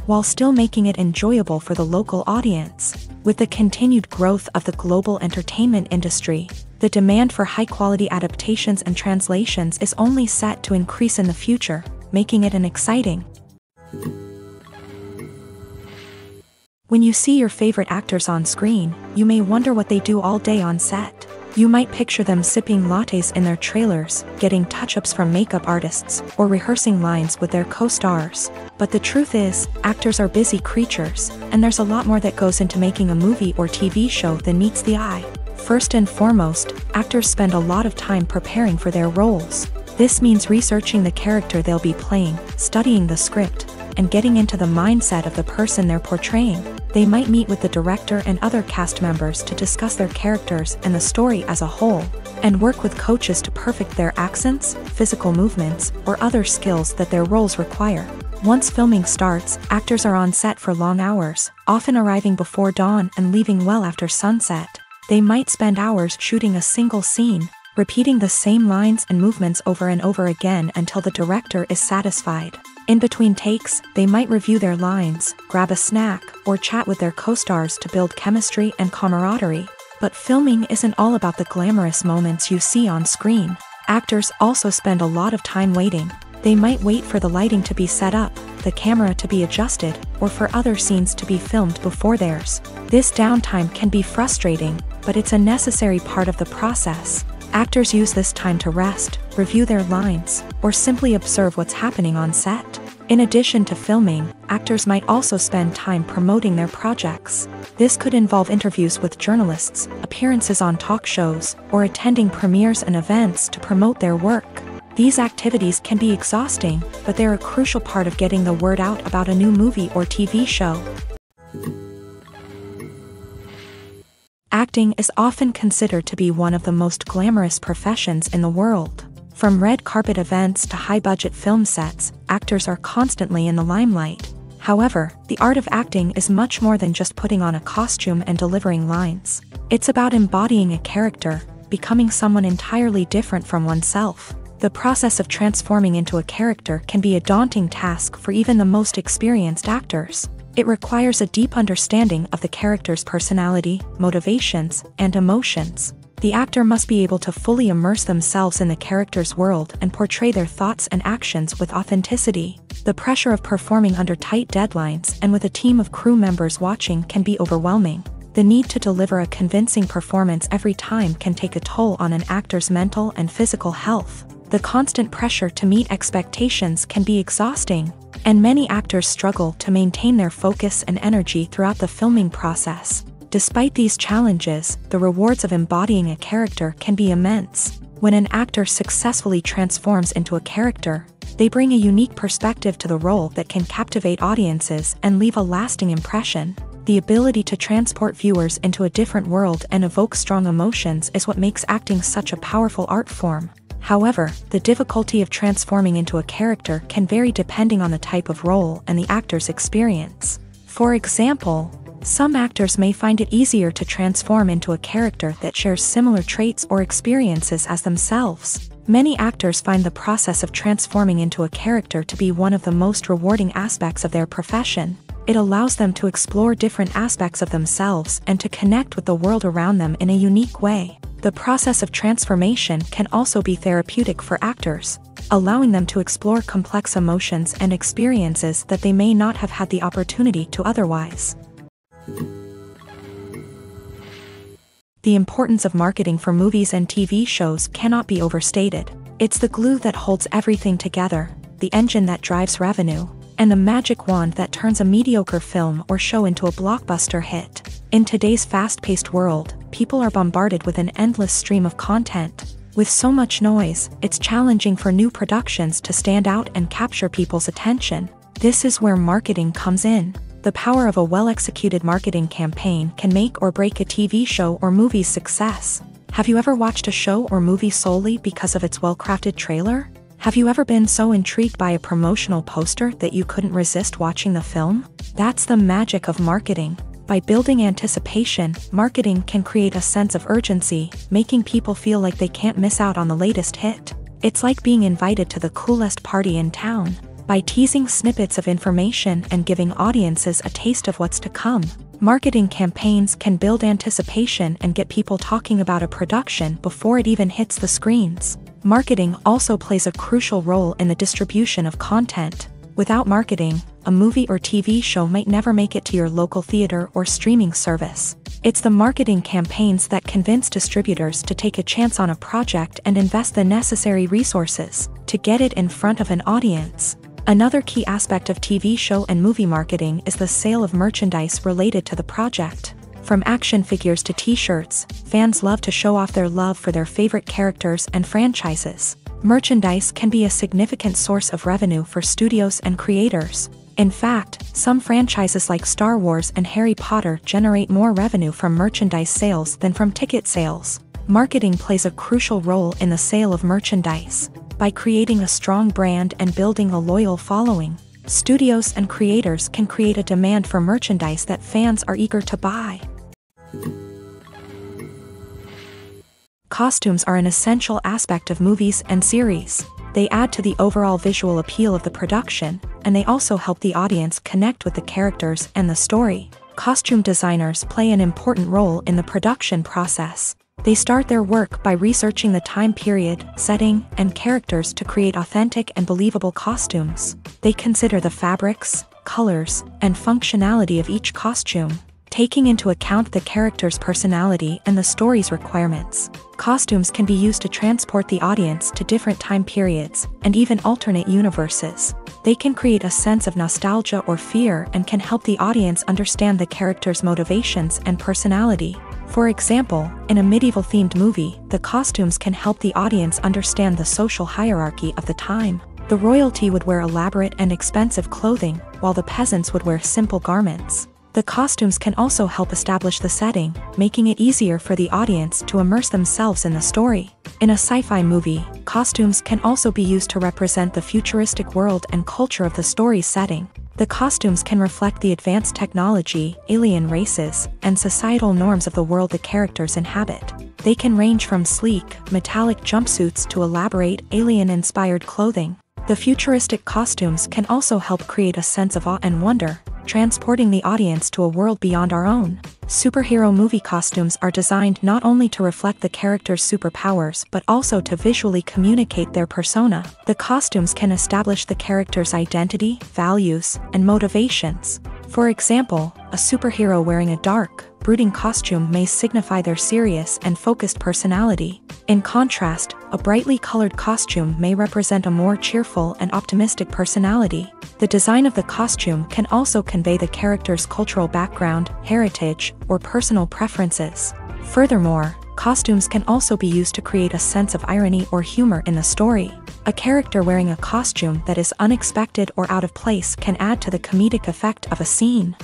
while still making it enjoyable for the local audience. With the continued growth of the global entertainment industry, the demand for high-quality adaptations and translations is only set to increase in the future, making it an exciting. When you see your favorite actors on screen, you may wonder what they do all day on set. You might picture them sipping lattes in their trailers, getting touch-ups from makeup artists, or rehearsing lines with their co-stars. But the truth is, actors are busy creatures, and there's a lot more that goes into making a movie or T V show than meets the eye. First and foremost, actors spend a lot of time preparing for their roles. This means researching the character they'll be playing, studying the script, and getting into the mindset of the person they're portraying. They might meet with the director and other cast members to discuss their characters and the story as a whole, and work with coaches to perfect their accents, physical movements, or other skills that their roles require. Once filming starts, actors are on set for long hours, often arriving before dawn and leaving well after sunset. They might spend hours shooting a single scene, repeating the same lines and movements over and over again until the director is satisfied. In between takes, they might review their lines, grab a snack, or chat with their co-stars to build chemistry and camaraderie. But filming isn't all about the glamorous moments you see on screen. Actors also spend a lot of time waiting. They might wait for the lighting to be set up, the camera to be adjusted, or for other scenes to be filmed before theirs. This downtime can be frustrating, but it's a necessary part of the process. Actors use this time to rest, review their lines, or simply observe what's happening on set. In addition to filming, actors might also spend time promoting their projects. This could involve interviews with journalists, appearances on talk shows, or attending premieres and events to promote their work. These activities can be exhausting, but they're a crucial part of getting the word out about a new movie or T V show. Acting is often considered to be one of the most glamorous professions in the world. From red carpet events to high-budget film sets, actors are constantly in the limelight. However, the art of acting is much more than just putting on a costume and delivering lines. It's about embodying a character, becoming someone entirely different from oneself. The process of transforming into a character can be a daunting task for even the most experienced actors. It requires a deep understanding of the character's personality, motivations, and emotions. The actor must be able to fully immerse themselves in the character's world and portray their thoughts and actions with authenticity. The pressure of performing under tight deadlines and with a team of crew members watching can be overwhelming. The need to deliver a convincing performance every time can take a toll on an actor's mental and physical health. The constant pressure to meet expectations can be exhausting, and many actors struggle to maintain their focus and energy throughout the filming process. Despite these challenges, the rewards of embodying a character can be immense. When an actor successfully transforms into a character, they bring a unique perspective to the role that can captivate audiences and leave a lasting impression. The ability to transport viewers into a different world and evoke strong emotions is what makes acting such a powerful art form. However, the difficulty of transforming into a character can vary depending on the type of role and the actor's experience. For example, some actors may find it easier to transform into a character that shares similar traits or experiences as themselves. Many actors find the process of transforming into a character to be one of the most rewarding aspects of their profession. It allows them to explore different aspects of themselves and to connect with the world around them in a unique way. The process of transformation can also be therapeutic for actors, allowing them to explore complex emotions and experiences that they may not have had the opportunity to otherwise. The importance of marketing for movies and T V shows cannot be overstated. It's the glue that holds everything together, the engine that drives revenue, and the magic wand that turns a mediocre film or show into a blockbuster hit. In today's fast-paced world, people are bombarded with an endless stream of content. With so much noise, it's challenging for new productions to stand out and capture people's attention. This is where marketing comes in. The power of a well-executed marketing campaign can make or break a T V show or movie's success. Have you ever watched a show or movie solely because of its well-crafted trailer? Have you ever been so intrigued by a promotional poster that you couldn't resist watching the film? That's the magic of marketing. By building anticipation, marketing can create a sense of urgency, making people feel like they can't miss out on the latest hit. It's like being invited to the coolest party in town. by teasing snippets of information and giving audiences a taste of what's to come. Marketing campaigns can build anticipation and get people talking about a production before it even hits the screens. Marketing also plays a crucial role in the distribution of content. Without marketing, a movie or T V show might never make it to your local theater or streaming service. It's the marketing campaigns that convince distributors to take a chance on a project and invest the necessary resources to get it in front of an audience. Another key aspect of T V show and movie marketing is the sale of merchandise related to the project. From action figures to t-shirts, fans love to show off their love for their favorite characters and franchises. Merchandise can be a significant source of revenue for studios and creators. In fact, some franchises like Star Wars and Harry Potter generate more revenue from merchandise sales than from ticket sales. Marketing plays a crucial role in the sale of merchandise. By creating a strong brand and building a loyal following, studios and creators can create a demand for merchandise that fans are eager to buy. Costumes are an essential aspect of movies and series. They add to the overall visual appeal of the production, and they also help the audience connect with the characters and the story. Costume designers play an important role in the production process. They start their work by researching the time period, setting, and characters to create authentic and believable costumes. They consider the fabrics, colors, and functionality of each costume, taking into account the character's personality and the story's requirements. Costumes can be used to transport the audience to different time periods and even alternate universes. They can create a sense of nostalgia or fear and can help the audience understand the character's motivations and personality. For example, in a medieval-themed movie, the costumes can help the audience understand the social hierarchy of the time. The royalty would wear elaborate and expensive clothing, while the peasants would wear simple garments. The costumes can also help establish the setting, making it easier for the audience to immerse themselves in the story. In a sci-fi movie, costumes can also be used to represent the futuristic world and culture of the story's setting. The costumes can reflect the advanced technology, alien races, and societal norms of the world the characters inhabit. They can range from sleek, metallic jumpsuits to elaborate, alien-inspired clothing. The futuristic costumes can also help create a sense of awe and wonder, transporting the audience to a world beyond our own. Superhero movie costumes are designed not only to reflect the character's superpowers but also to visually communicate their persona. The costumes can establish the character's identity, values, and motivations. For example, a superhero wearing a dark, brooding costume may signify their serious and focused personality. In contrast, a brightly colored costume may represent a more cheerful and optimistic personality. The design of the costume can also convey the character's cultural background, heritage, or personal preferences. Furthermore, costumes can also be used to create a sense of irony or humor in the story. A character wearing a costume that is unexpected or out of place can add to the comedic effect of a scene.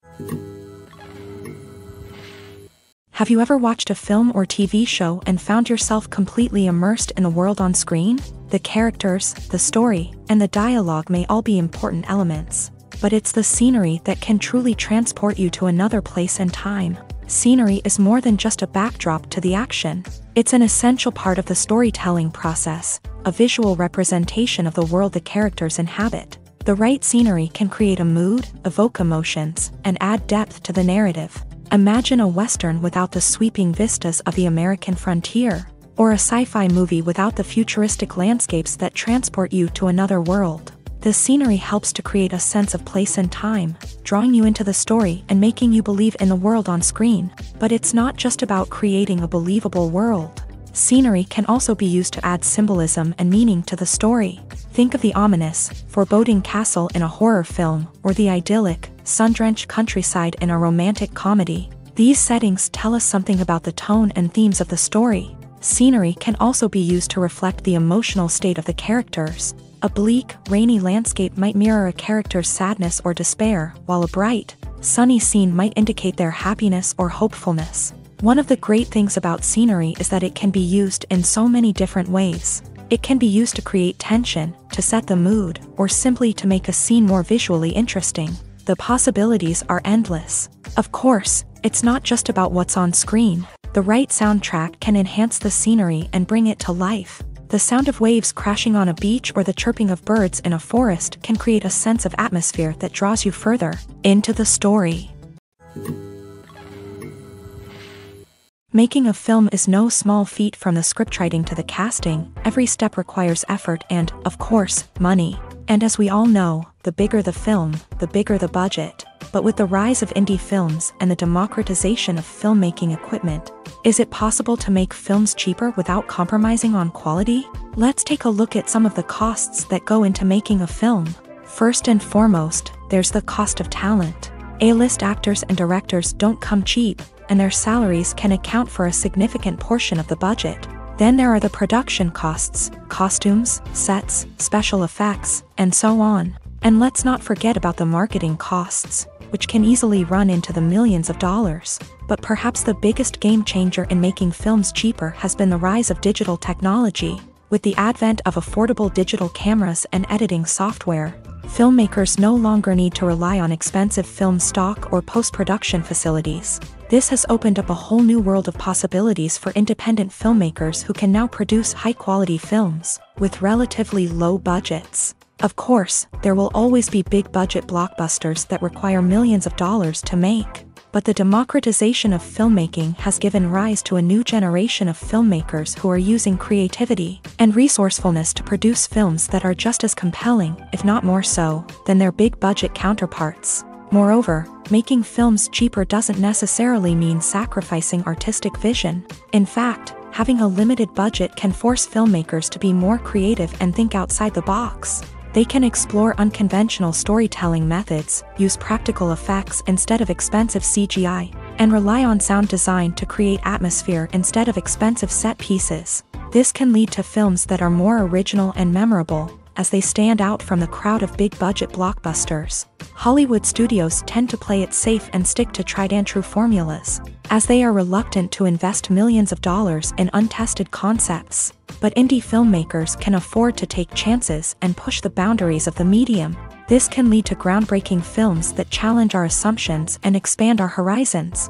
Have you ever watched a film or T V show and found yourself completely immersed in the world on screen? The characters, the story, and the dialogue may all be important elements, but it's the scenery that can truly transport you to another place and time. Scenery is more than just a backdrop to the action. It's an essential part of the storytelling process, a visual representation of the world the characters inhabit. The right scenery can create a mood, evoke emotions, and add depth to the narrative. Imagine a Western without the sweeping vistas of the American frontier, or a sci-fi movie without the futuristic landscapes that transport you to another world. The scenery helps to create a sense of place and time, drawing you into the story and making you believe in the world on screen. But it's not just about creating a believable world. Scenery can also be used to add symbolism and meaning to the story. Think of the ominous, foreboding castle in a horror film, or the idyllic, sun-drenched countryside in a romantic comedy. These settings tell us something about the tone and themes of the story. Scenery can also be used to reflect the emotional state of the characters. A bleak, rainy landscape might mirror a character's sadness or despair, while a bright, sunny scene might indicate their happiness or hopefulness. One of the great things about scenery is that it can be used in so many different ways. It can be used to create tension, to set the mood, or simply to make a scene more visually interesting. The possibilities are endless. Of course, it's not just about what's on screen. The right soundtrack can enhance the scenery and bring it to life. The sound of waves crashing on a beach or the chirping of birds in a forest can create a sense of atmosphere that draws you further into the story. Making a film is no small feat. From the scriptwriting to the casting, every step requires effort and, of course, money. And as we all know, the bigger the film, the bigger the budget. But with the rise of indie films and the democratization of filmmaking equipment, is it possible to make films cheaper without compromising on quality? Let's take a look at some of the costs that go into making a film. First and foremost, there's the cost of talent. A-list actors and directors don't come cheap, and their salaries can account for a significant portion of the budget. Then there are the production costs, costumes, sets, special effects, and so on. And let's not forget about the marketing costs, which can easily run into the millions of dollars. But perhaps the biggest game changer in making films cheaper has been the rise of digital technology. With the advent of affordable digital cameras and editing software, filmmakers no longer need to rely on expensive film stock or post-production facilities. This has opened up a whole new world of possibilities for independent filmmakers who can now produce high-quality films with relatively low budgets. Of course, there will always be big-budget blockbusters that require millions of dollars to make. But the democratization of filmmaking has given rise to a new generation of filmmakers who are using creativity and resourcefulness to produce films that are just as compelling, if not more so, than their big-budget counterparts. Moreover, making films cheaper doesn't necessarily mean sacrificing artistic vision. In fact, having a limited budget can force filmmakers to be more creative and think outside the box. They can explore unconventional storytelling methods, use practical effects instead of expensive C G I, and rely on sound design to create atmosphere instead of expensive set pieces. This can lead to films that are more original and memorable, as they stand out from the crowd of big-budget blockbusters. Hollywood studios tend to play it safe and stick to tried-and-true formulas, as they are reluctant to invest millions of dollars in untested concepts. But indie filmmakers can afford to take chances and push the boundaries of the medium. This can lead to groundbreaking films that challenge our assumptions and expand our horizons.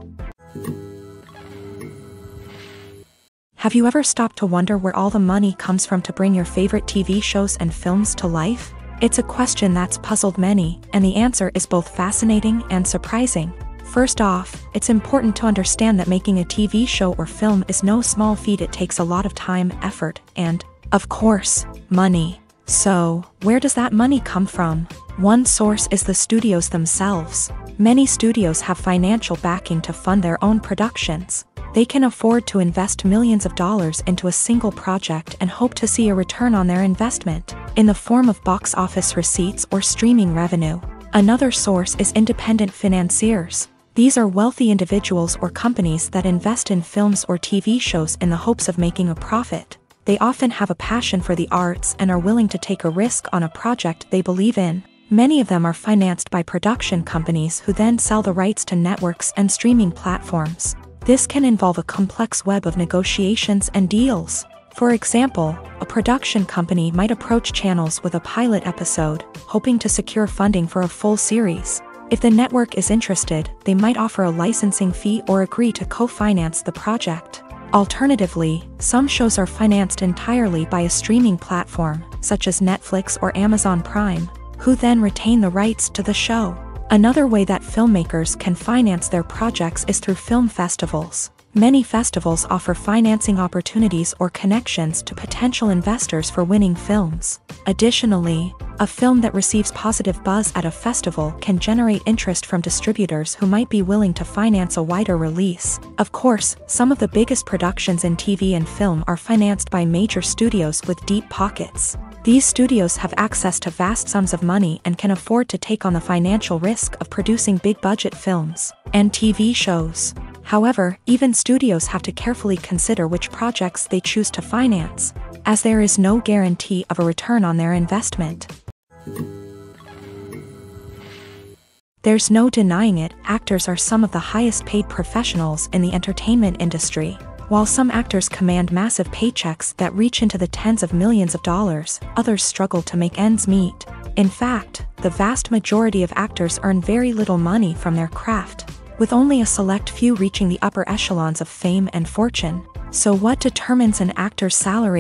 Have you ever stopped to wonder where all the money comes from to bring your favorite T V shows and films to life? It's a question that's puzzled many, and the answer is both fascinating and surprising. First off, it's important to understand that making a T V show or film is no small feat. It takes a lot of time, effort, and, of course, money. So, where does that money come from? One source is the studios themselves. Many studios have financial backing to fund their own productions. They can afford to invest millions of dollars into a single project and hope to see a return on their investment, in the form of box office receipts or streaming revenue. Another source is independent financiers. These are wealthy individuals or companies that invest in films or T V shows in the hopes of making a profit. They often have a passion for the arts and are willing to take a risk on a project they believe in. Many of them are financed by production companies who then sell the rights to networks and streaming platforms. This can involve a complex web of negotiations and deals. For example, a production company might approach channels with a pilot episode, hoping to secure funding for a full series. If the network is interested, they might offer a licensing fee or agree to co-finance the project. Alternatively, some shows are financed entirely by a streaming platform, such as Netflix or Amazon Prime, who then retain the rights to the show. Another way that filmmakers can finance their projects is through film festivals. Many festivals offer financing opportunities or connections to potential investors for winning films. Additionally, a film that receives positive buzz at a festival can generate interest from distributors who might be willing to finance a wider release. Of course, some of the biggest productions in T V and film are financed by major studios with deep pockets. These studios have access to vast sums of money and can afford to take on the financial risk of producing big-budget films and T V shows. However, even studios have to carefully consider which projects they choose to finance, as there is no guarantee of a return on their investment. There's no denying it, actors are some of the highest-paid professionals in the entertainment industry. While some actors command massive paychecks that reach into the tens of millions of dollars, others struggle to make ends meet. In fact, the vast majority of actors earn very little money from their craft, with only a select few reaching the upper echelons of fame and fortune. So what determines an actor's salary?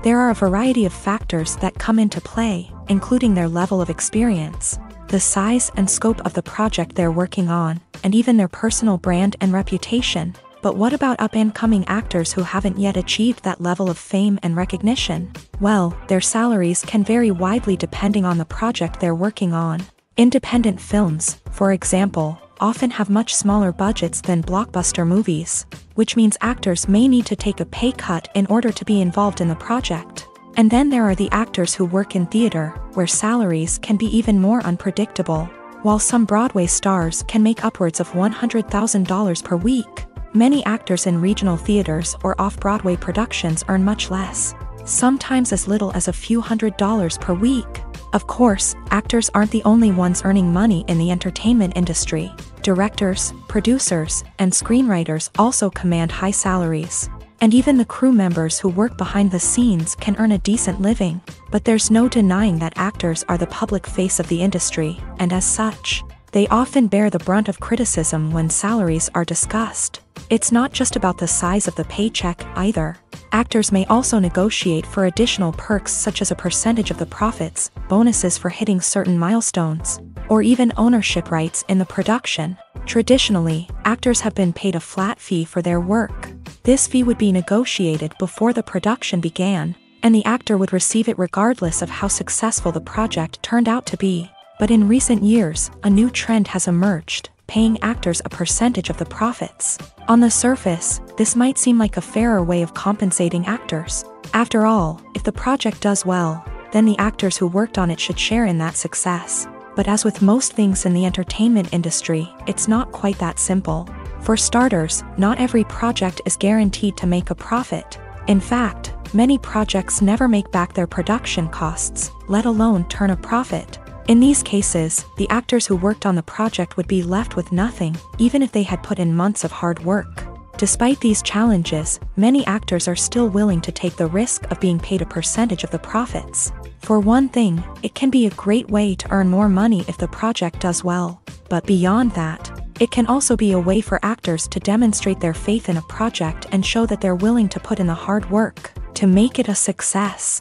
There are a variety of factors that come into play, including their level of experience, the size and scope of the project they're working on, and even their personal brand and reputation. But what about up-and-coming actors who haven't yet achieved that level of fame and recognition? Well, their salaries can vary widely depending on the project they're working on. Independent films, for example, often have much smaller budgets than blockbuster movies, which means actors may need to take a pay cut in order to be involved in the project. And then there are the actors who work in theater, where salaries can be even more unpredictable. While some Broadway stars can make upwards of one hundred thousand dollars per week, many actors in regional theaters or off-Broadway productions earn much less, sometimes as little as a few hundred dollars per week. Of course, actors aren't the only ones earning money in the entertainment industry. Directors, producers, and screenwriters also command high salaries. And even the crew members who work behind the scenes can earn a decent living. But there's no denying that actors are the public face of the industry, and as such, they often bear the brunt of criticism when salaries are discussed. It's not just about the size of the paycheck, either. Actors may also negotiate for additional perks such as a percentage of the profits, bonuses for hitting certain milestones, or even ownership rights in the production. Traditionally, actors have been paid a flat fee for their work. This fee would be negotiated before the production began, and the actor would receive it regardless of how successful the project turned out to be. But in recent years, a new trend has emerged, paying actors a percentage of the profits. On the surface, this might seem like a fairer way of compensating actors. After all, if the project does well, then the actors who worked on it should share in that success. But as with most things in the entertainment industry, it's not quite that simple. For starters, not every project is guaranteed to make a profit. In fact, many projects never make back their production costs, let alone turn a profit. In these cases, the actors who worked on the project would be left with nothing, even if they had put in months of hard work. Despite these challenges, many actors are still willing to take the risk of being paid a percentage of the profits. For one thing, it can be a great way to earn more money if the project does well. But beyond that, it can also be a way for actors to demonstrate their faith in a project and show that they're willing to put in the hard work to make it a success.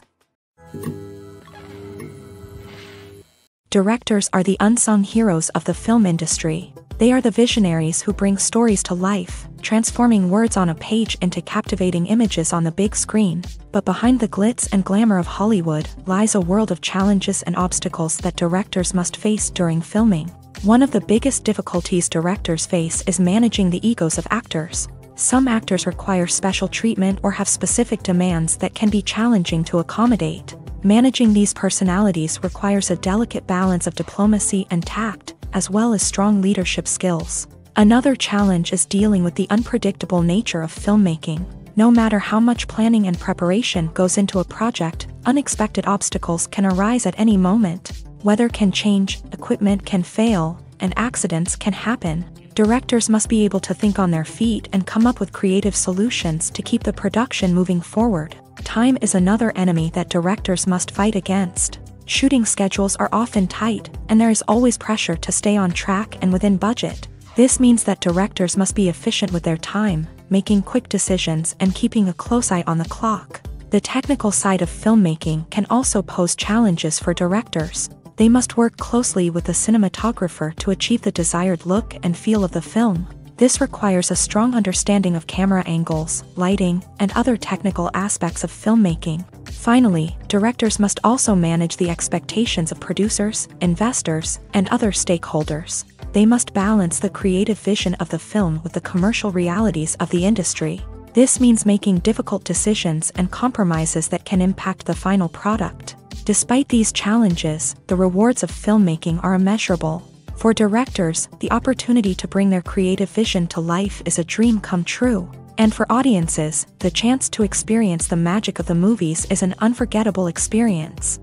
Directors are the unsung heroes of the film industry. They are the visionaries who bring stories to life, transforming words on a page into captivating images on the big screen. But behind the glitz and glamour of Hollywood lies a world of challenges and obstacles that directors must face during filming. One of the biggest difficulties directors face is managing the egos of actors. Some actors require special treatment or have specific demands that can be challenging to accommodate. Managing these personalities requires a delicate balance of diplomacy and tact, as well as strong leadership skills. Another challenge is dealing with the unpredictable nature of filmmaking. No matter how much planning and preparation goes into a project, unexpected obstacles can arise at any moment. Weather can change, equipment can fail, and accidents can happen. Directors must be able to think on their feet and come up with creative solutions to keep the production moving forward. Time is another enemy that directors must fight against. Shooting schedules are often tight, and there is always pressure to stay on track and within budget. This means that directors must be efficient with their time, making quick decisions and keeping a close eye on the clock. The technical side of filmmaking can also pose challenges for directors. They must work closely with the cinematographer to achieve the desired look and feel of the film. This requires a strong understanding of camera angles, lighting, and other technical aspects of filmmaking. Finally, directors must also manage the expectations of producers, investors, and other stakeholders. They must balance the creative vision of the film with the commercial realities of the industry. This means making difficult decisions and compromises that can impact the final product. Despite these challenges, the rewards of filmmaking are immeasurable. For directors, the opportunity to bring their creative vision to life is a dream come true. And for audiences, the chance to experience the magic of the movies is an unforgettable experience.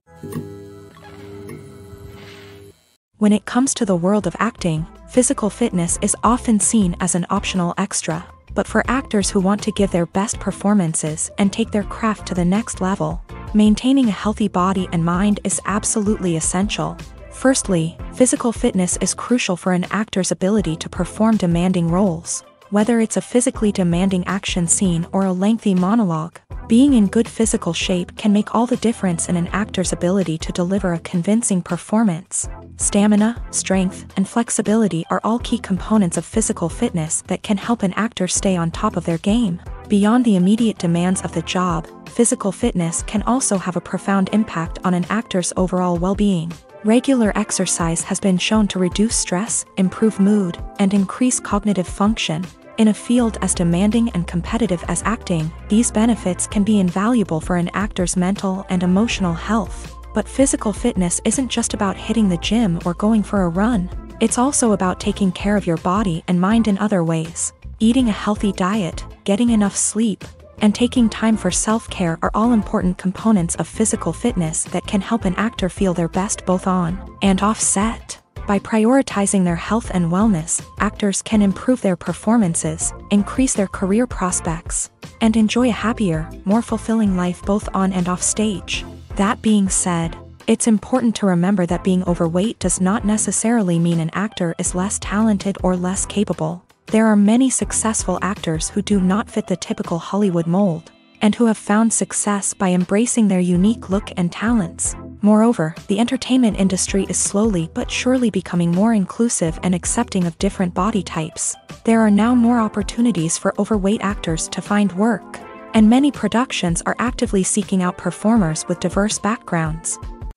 When it comes to the world of acting, physical fitness is often seen as an optional extra. But for actors who want to give their best performances and take their craft to the next level, maintaining a healthy body and mind is absolutely essential. Firstly, physical fitness is crucial for an actor's ability to perform demanding roles. Whether it's a physically demanding action scene or a lengthy monologue, Being in good physical shape can make all the difference in an actor's ability to deliver a convincing performance. Stamina, strength, and flexibility are all key components of physical fitness that can help an actor stay on top of their game. Beyond the immediate demands of the job, physical fitness can also have a profound impact on an actor's overall well-being. Regular exercise has been shown to reduce stress, improve mood, and increase cognitive function. In a field as demanding and competitive as acting, these benefits can be invaluable for an actor's mental and emotional health. But physical fitness isn't just about hitting the gym or going for a run. It's also about taking care of your body and mind in other ways. Eating a healthy diet, getting enough sleep, and taking time for self-care are all important components of physical fitness that can help an actor feel their best both on and off set. By prioritizing their health and wellness, actors can improve their performances, increase their career prospects, and enjoy a happier, more fulfilling life both on and off stage. That being said, it's important to remember that being overweight does not necessarily mean an actor is less talented or less capable. There are many successful actors who do not fit the typical Hollywood mold, and who have found success by embracing their unique look and talents. Moreover, the entertainment industry is slowly but surely becoming more inclusive and accepting of different body types. There are now more opportunities for overweight actors to find work, and many productions are actively seeking out performers with diverse backgrounds.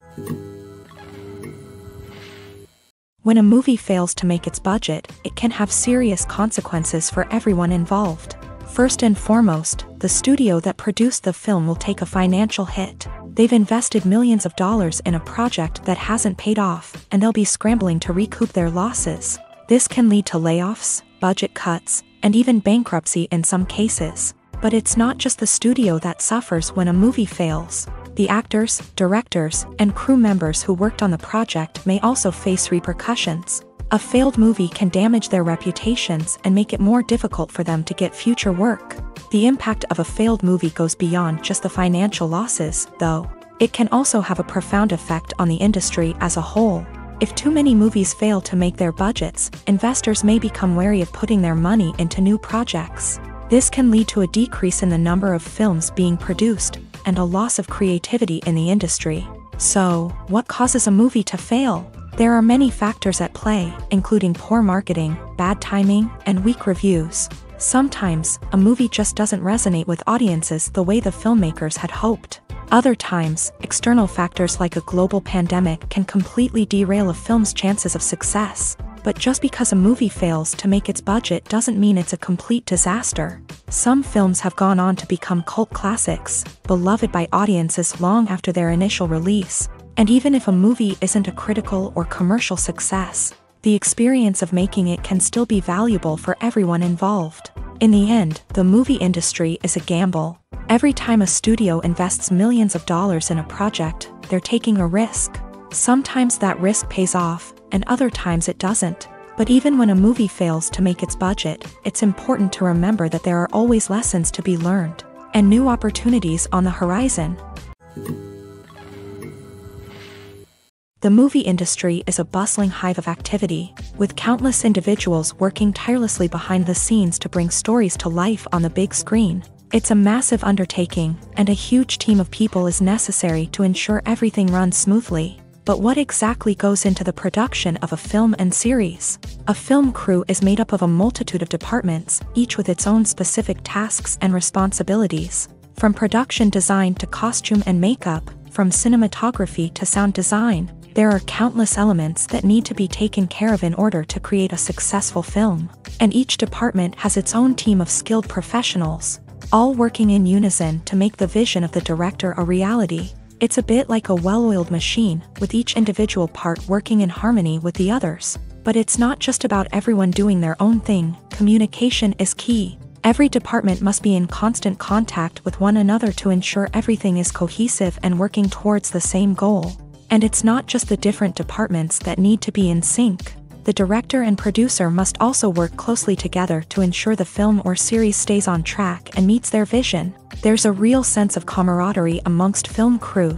When a movie fails to make its budget, it can have serious consequences for everyone involved. First and foremost, the studio that produced the film will take a financial hit. They've invested millions of dollars in a project that hasn't paid off, and they'll be scrambling to recoup their losses. This can lead to layoffs, budget cuts, and even bankruptcy in some cases. But it's not just the studio that suffers when a movie fails. The actors, directors, and crew members who worked on the project may also face repercussions. A failed movie can damage their reputations and make it more difficult for them to get future work. The impact of a failed movie goes beyond just the financial losses, though. It can also have a profound effect on the industry as a whole. If too many movies fail to make their budgets, investors may become wary of putting their money into new projects. This can lead to a decrease in the number of films being produced, and a loss of creativity in the industry. So, what causes a movie to fail? There are many factors at play, including poor marketing, bad timing, and weak reviews. Sometimes, a movie just doesn't resonate with audiences the way the filmmakers had hoped. Other times, external factors like a global pandemic can completely derail a film's chances of success. But just because a movie fails to make its budget doesn't mean it's a complete disaster. Some films have gone on to become cult classics, beloved by audiences long after their initial release. And even if a movie isn't a critical or commercial success, the experience of making it can still be valuable for everyone involved. In the end, the movie industry is a gamble. Every time a studio invests millions of dollars in a project, they're taking a risk. Sometimes that risk pays off, and other times it doesn't. But even when a movie fails to make its budget, it's important to remember that there are always lessons to be learned, and new opportunities on the horizon. The movie industry is a bustling hive of activity, with countless individuals working tirelessly behind the scenes to bring stories to life on the big screen. It's a massive undertaking, and a huge team of people is necessary to ensure everything runs smoothly. But what exactly goes into the production of a film and series? A film crew is made up of a multitude of departments, each with its own specific tasks and responsibilities. From production design to costume and makeup, from cinematography to sound design, there are countless elements that need to be taken care of in order to create a successful film. And each department has its own team of skilled professionals, all working in unison to make the vision of the director a reality. It's a bit like a well-oiled machine, with each individual part working in harmony with the others. But it's not just about everyone doing their own thing. Communication is key. Every department must be in constant contact with one another to ensure everything is cohesive and working towards the same goal. And it's not just the different departments that need to be in sync. The director and producer must also work closely together to ensure the film or series stays on track and meets their vision. There's a real sense of camaraderie amongst film crews.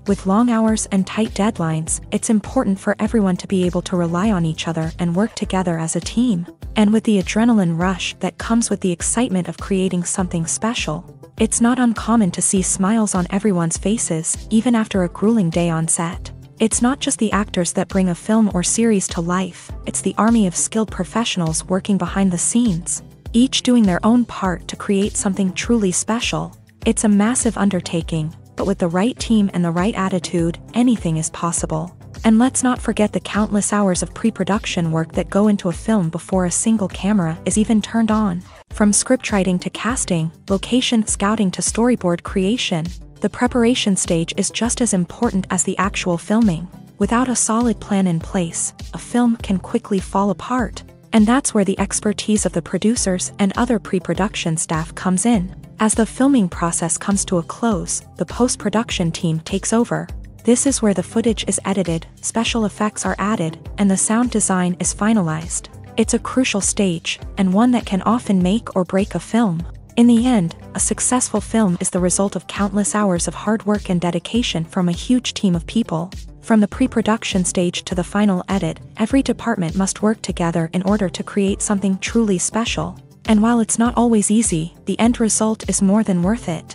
With long hours and tight deadlines, it's important for everyone to be able to rely on each other and work together as a team. And with the adrenaline rush that comes with the excitement of creating something special, it's not uncommon to see smiles on everyone's faces, even after a grueling day on set. It's not just the actors that bring a film or series to life, it's the army of skilled professionals working behind the scenes, each doing their own part to create something truly special. It's a massive undertaking, but with the right team and the right attitude, anything is possible. And let's not forget the countless hours of pre-production work that go into a film before a single camera is even turned on. From scriptwriting to casting, location scouting to storyboard creation, the preparation stage is just as important as the actual filming. Without a solid plan in place, a film can quickly fall apart. And that's where the expertise of the producers and other pre-production staff comes in. As the filming process comes to a close, the post-production team takes over. This is where the footage is edited, special effects are added, and the sound design is finalized. It's a crucial stage, and one that can often make or break a film. In the end, a successful film is the result of countless hours of hard work and dedication from a huge team of people. From the pre-production stage to the final edit, every department must work together in order to create something truly special. And while it's not always easy, the end result is more than worth it.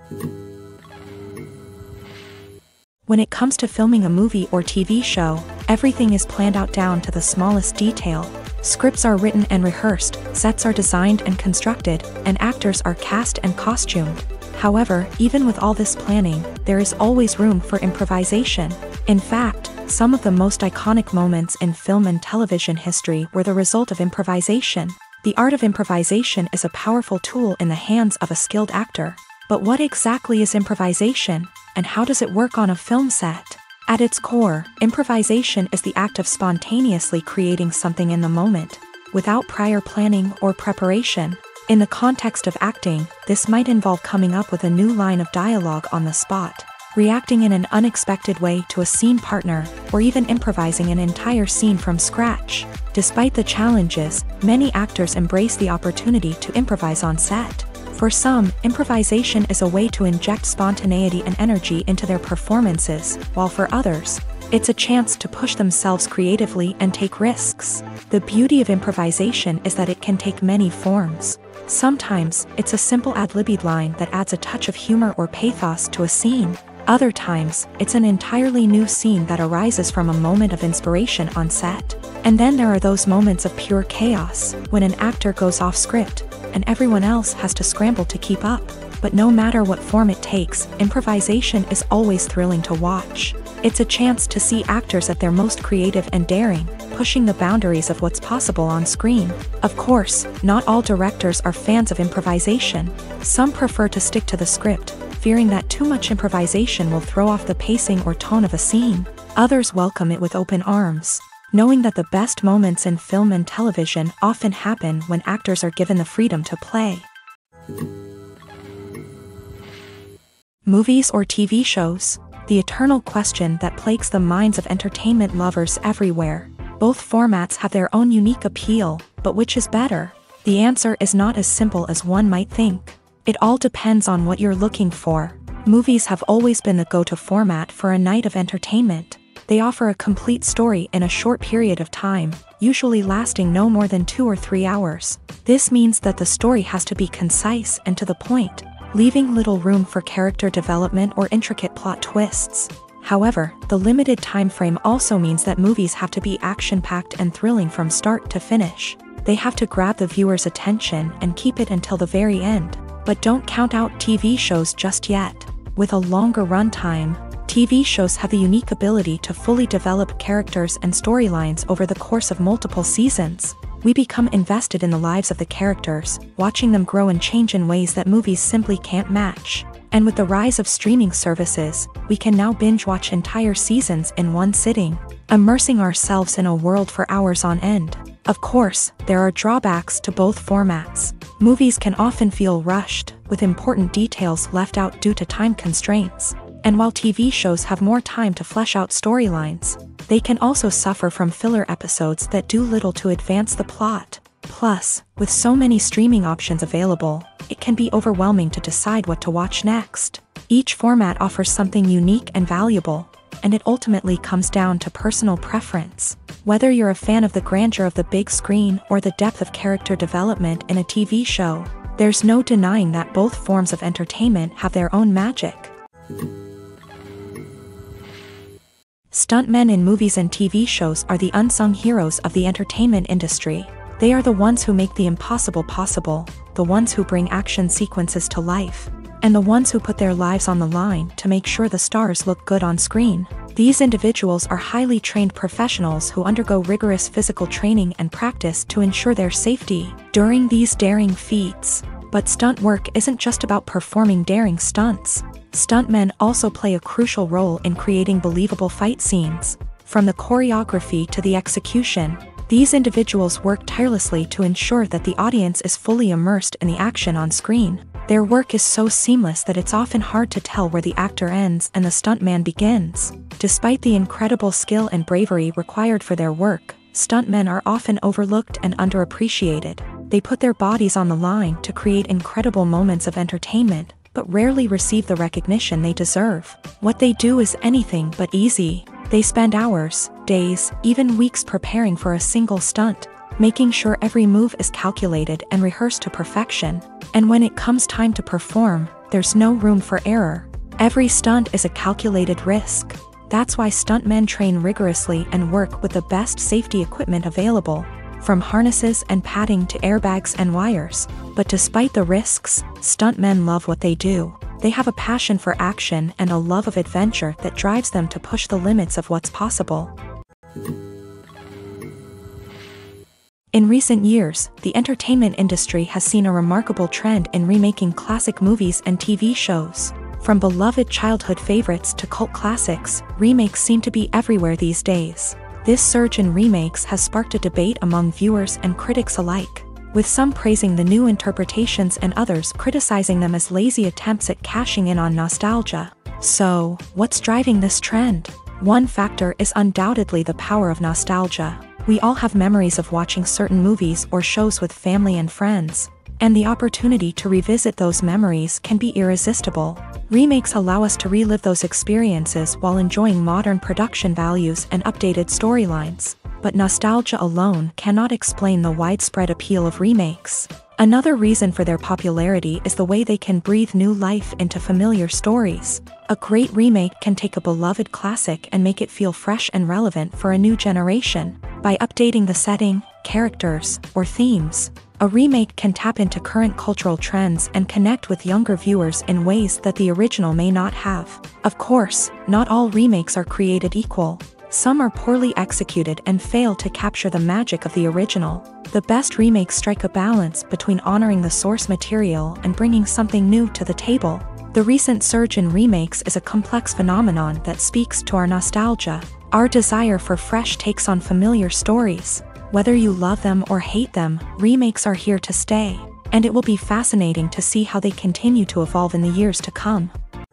When it comes to filming a movie or T V show, everything is planned out down to the smallest detail. Scripts are written and rehearsed, sets are designed and constructed, and actors are cast and costumed. However, even with all this planning, there is always room for improvisation. In fact, some of the most iconic moments in film and television history were the result of improvisation. The art of improvisation is a powerful tool in the hands of a skilled actor. But what exactly is improvisation, and how does it work on a film set? At its core, improvisation is the act of spontaneously creating something in the moment, without prior planning or preparation. In the context of acting, this might involve coming up with a new line of dialogue on the spot, reacting in an unexpected way to a scene partner, or even improvising an entire scene from scratch. Despite the challenges, many actors embrace the opportunity to improvise on set. For some, improvisation is a way to inject spontaneity and energy into their performances, while for others, it's a chance to push themselves creatively and take risks. The beauty of improvisation is that it can take many forms. Sometimes, it's a simple ad-libbed line that adds a touch of humor or pathos to a scene. Other times, it's an entirely new scene that arises from a moment of inspiration on set. And then there are those moments of pure chaos, when an actor goes off script, and everyone else has to scramble to keep up. But no matter what form it takes, improvisation is always thrilling to watch. It's a chance to see actors at their most creative and daring, pushing the boundaries of what's possible on screen. Of course, not all directors are fans of improvisation. Some prefer to stick to the script, fearing that too much improvisation will throw off the pacing or tone of a scene. Others welcome it with open arms, knowing that the best moments in film and television often happen when actors are given the freedom to play. Movies or T V shows? The eternal question that plagues the minds of entertainment lovers everywhere. Both formats have their own unique appeal, but which is better? The answer is not as simple as one might think. It all depends on what you're looking for. Movies have always been the go-to format for a night of entertainment. They offer a complete story in a short period of time, usually lasting no more than two or three hours. This means that the story has to be concise and to the point, leaving little room for character development or intricate plot twists. However, the limited time frame also means that movies have to be action-packed and thrilling from start to finish. They have to grab the viewer's attention and keep it until the very end. But don't count out T V shows just yet. With a longer runtime, T V shows have the unique ability to fully develop characters and storylines over the course of multiple seasons. We become invested in the lives of the characters, watching them grow and change in ways that movies simply can't match. And with the rise of streaming services, we can now binge-watch entire seasons in one sitting, immersing ourselves in a world for hours on end. Of course, there are drawbacks to both formats. Movies can often feel rushed, with important details left out due to time constraints. And while T V shows have more time to flesh out storylines, they can also suffer from filler episodes that do little to advance the plot. Plus, with so many streaming options available, it can be overwhelming to decide what to watch next. Each format offers something unique and valuable, and it ultimately comes down to personal preference. Whether you're a fan of the grandeur of the big screen or the depth of character development in a T V show, there's no denying that both forms of entertainment have their own magic. Stuntmen in movies and T V shows are the unsung heroes of the entertainment industry. They are the ones who make the impossible possible, the ones who bring action sequences to life, and the ones who put their lives on the line to make sure the stars look good on screen. These individuals are highly trained professionals who undergo rigorous physical training and practice to ensure their safety during these daring feats. But stunt work isn't just about performing daring stunts. Stuntmen also play a crucial role in creating believable fight scenes. From the choreography to the execution, these individuals work tirelessly to ensure that the audience is fully immersed in the action on screen. Their work is so seamless that it's often hard to tell where the actor ends and the stuntman begins. Despite the incredible skill and bravery required for their work, stuntmen are often overlooked and underappreciated. They put their bodies on the line to create incredible moments of entertainment, but rarely receive the recognition they deserve. What they do is anything but easy. They spend hours, days, even weeks preparing for a single stunt, making sure every move is calculated and rehearsed to perfection. And when it comes time to perform, there's no room for error. Every stunt is a calculated risk. That's why stuntmen train rigorously and work with the best safety equipment available, from harnesses and padding to airbags and wires. But despite the risks, stuntmen love what they do. They have a passion for action and a love of adventure that drives them to push the limits of what's possible. In recent years, the entertainment industry has seen a remarkable trend in remaking classic movies and T V shows. From beloved childhood favorites to cult classics, remakes seem to be everywhere these days. This surge in remakes has sparked a debate among viewers and critics alike, with some praising the new interpretations and others criticizing them as lazy attempts at cashing in on nostalgia. So, what's driving this trend? One factor is undoubtedly the power of nostalgia. We all have memories of watching certain movies or shows with family and friends, and the opportunity to revisit those memories can be irresistible. Remakes allow us to relive those experiences while enjoying modern production values and updated storylines. But nostalgia alone cannot explain the widespread appeal of remakes. Another reason for their popularity is the way they can breathe new life into familiar stories. A great remake can take a beloved classic and make it feel fresh and relevant for a new generation. By updating the setting, characters, or themes, a remake can tap into current cultural trends and connect with younger viewers in ways that the original may not have. Of course, not all remakes are created equal. Some are poorly executed and fail to capture the magic of the original. The best remakes strike a balance between honoring the source material and bringing something new to the table. The recent surge in remakes is a complex phenomenon that speaks to our nostalgia, our desire for fresh takes on familiar stories. Whether you love them or hate them, remakes are here to stay, and it will be fascinating to see how they continue to evolve in the years to come.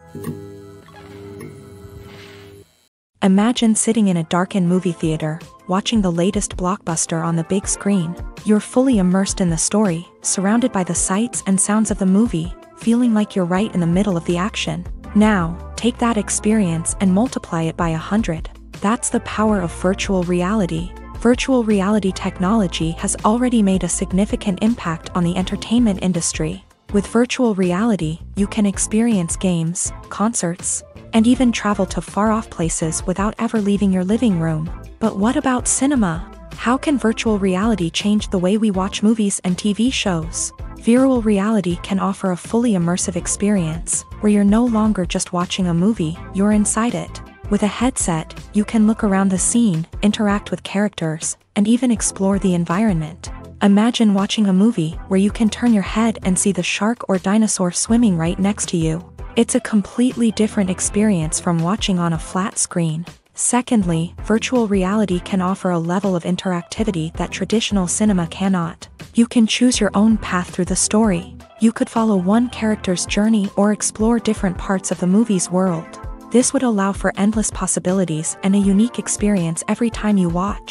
Imagine sitting in a darkened movie theater, watching the latest blockbuster on the big screen. You're fully immersed in the story, surrounded by the sights and sounds of the movie, feeling like you're right in the middle of the action. Now, take that experience and multiply it by a hundred. That's the power of virtual reality. Virtual reality technology has already made a significant impact on the entertainment industry. With virtual reality, you can experience games, concerts, and even travel to far-off places without ever leaving your living room. But what about cinema? How can virtual reality change the way we watch movies and T V shows? Virtual reality can offer a fully immersive experience, where you're no longer just watching a movie, you're inside it. With a headset, you can look around the scene, interact with characters, and even explore the environment. Imagine watching a movie where you can turn your head and see the shark or dinosaur swimming right next to you. It's a completely different experience from watching on a flat screen. Secondly, virtual reality can offer a level of interactivity that traditional cinema cannot. You can choose your own path through the story. You could follow one character's journey or explore different parts of the movie's world. This would allow for endless possibilities and a unique experience every time you watch.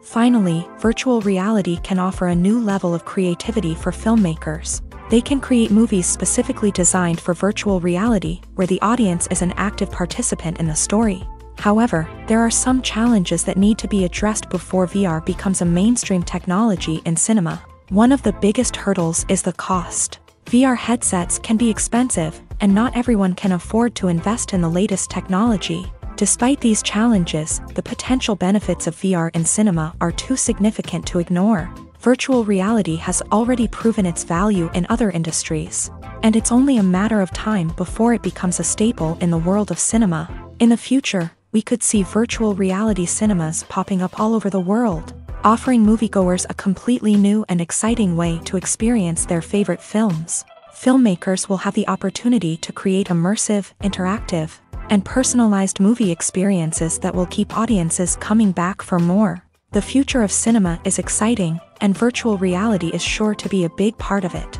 Finally, virtual reality can offer a new level of creativity for filmmakers. They can create movies specifically designed for virtual reality, where the audience is an active participant in the story. However, there are some challenges that need to be addressed before V R becomes a mainstream technology in cinema. One of the biggest hurdles is the cost. V R headsets can be expensive, and not everyone can afford to invest in the latest technology. Despite these challenges, the potential benefits of V R in cinema are too significant to ignore. Virtual reality has already proven its value in other industries, and it's only a matter of time before it becomes a staple in the world of cinema. In the future, we could see virtual reality cinemas popping up all over the world, offering moviegoers a completely new and exciting way to experience their favorite films. Filmmakers will have the opportunity to create immersive, interactive, and personalized movie experiences that will keep audiences coming back for more. The future of cinema is exciting, and virtual reality is sure to be a big part of it.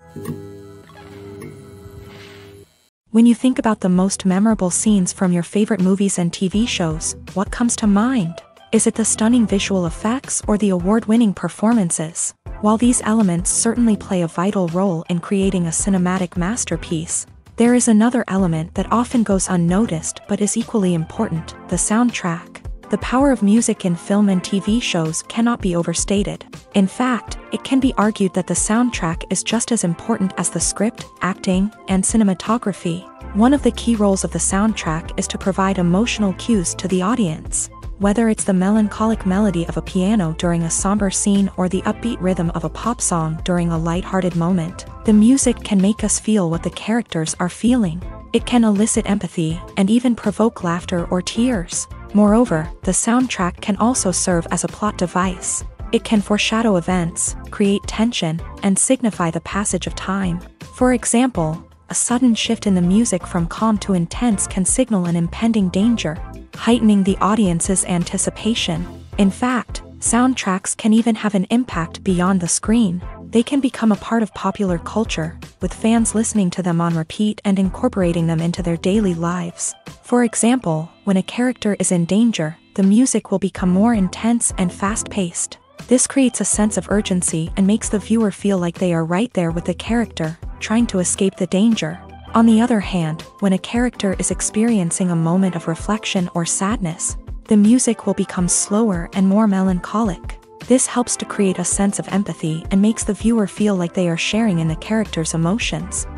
When you think about the most memorable scenes from your favorite movies and T V shows, what comes to mind? Is it the stunning visual effects or the award-winning performances? While these elements certainly play a vital role in creating a cinematic masterpiece, there is another element that often goes unnoticed but is equally important: the soundtrack. The power of music in film and T V shows cannot be overstated. In fact, it can be argued that the soundtrack is just as important as the script, acting, and cinematography. One of the key roles of the soundtrack is to provide emotional cues to the audience. Whether it's the melancholic melody of a piano during a somber scene or the upbeat rhythm of a pop song during a light-hearted moment, the music can make us feel what the characters are feeling. It can elicit empathy and even provoke laughter or tears. Moreover, the soundtrack can also serve as a plot device. It can foreshadow events, create tension, and signify the passage of time. For example, a sudden shift in the music from calm to intense can signal an impending danger, heightening the audience's anticipation. In fact, soundtracks can even have an impact beyond the screen. They can become a part of popular culture, with fans listening to them on repeat and incorporating them into their daily lives. For example, when a character is in danger, the music will become more intense and fast-paced. This creates a sense of urgency and makes the viewer feel like they are right there with the character, trying to escape the danger. On the other hand, when a character is experiencing a moment of reflection or sadness, the music will become slower and more melancholic. This helps to create a sense of empathy and makes the viewer feel like they are sharing in the character's emotions.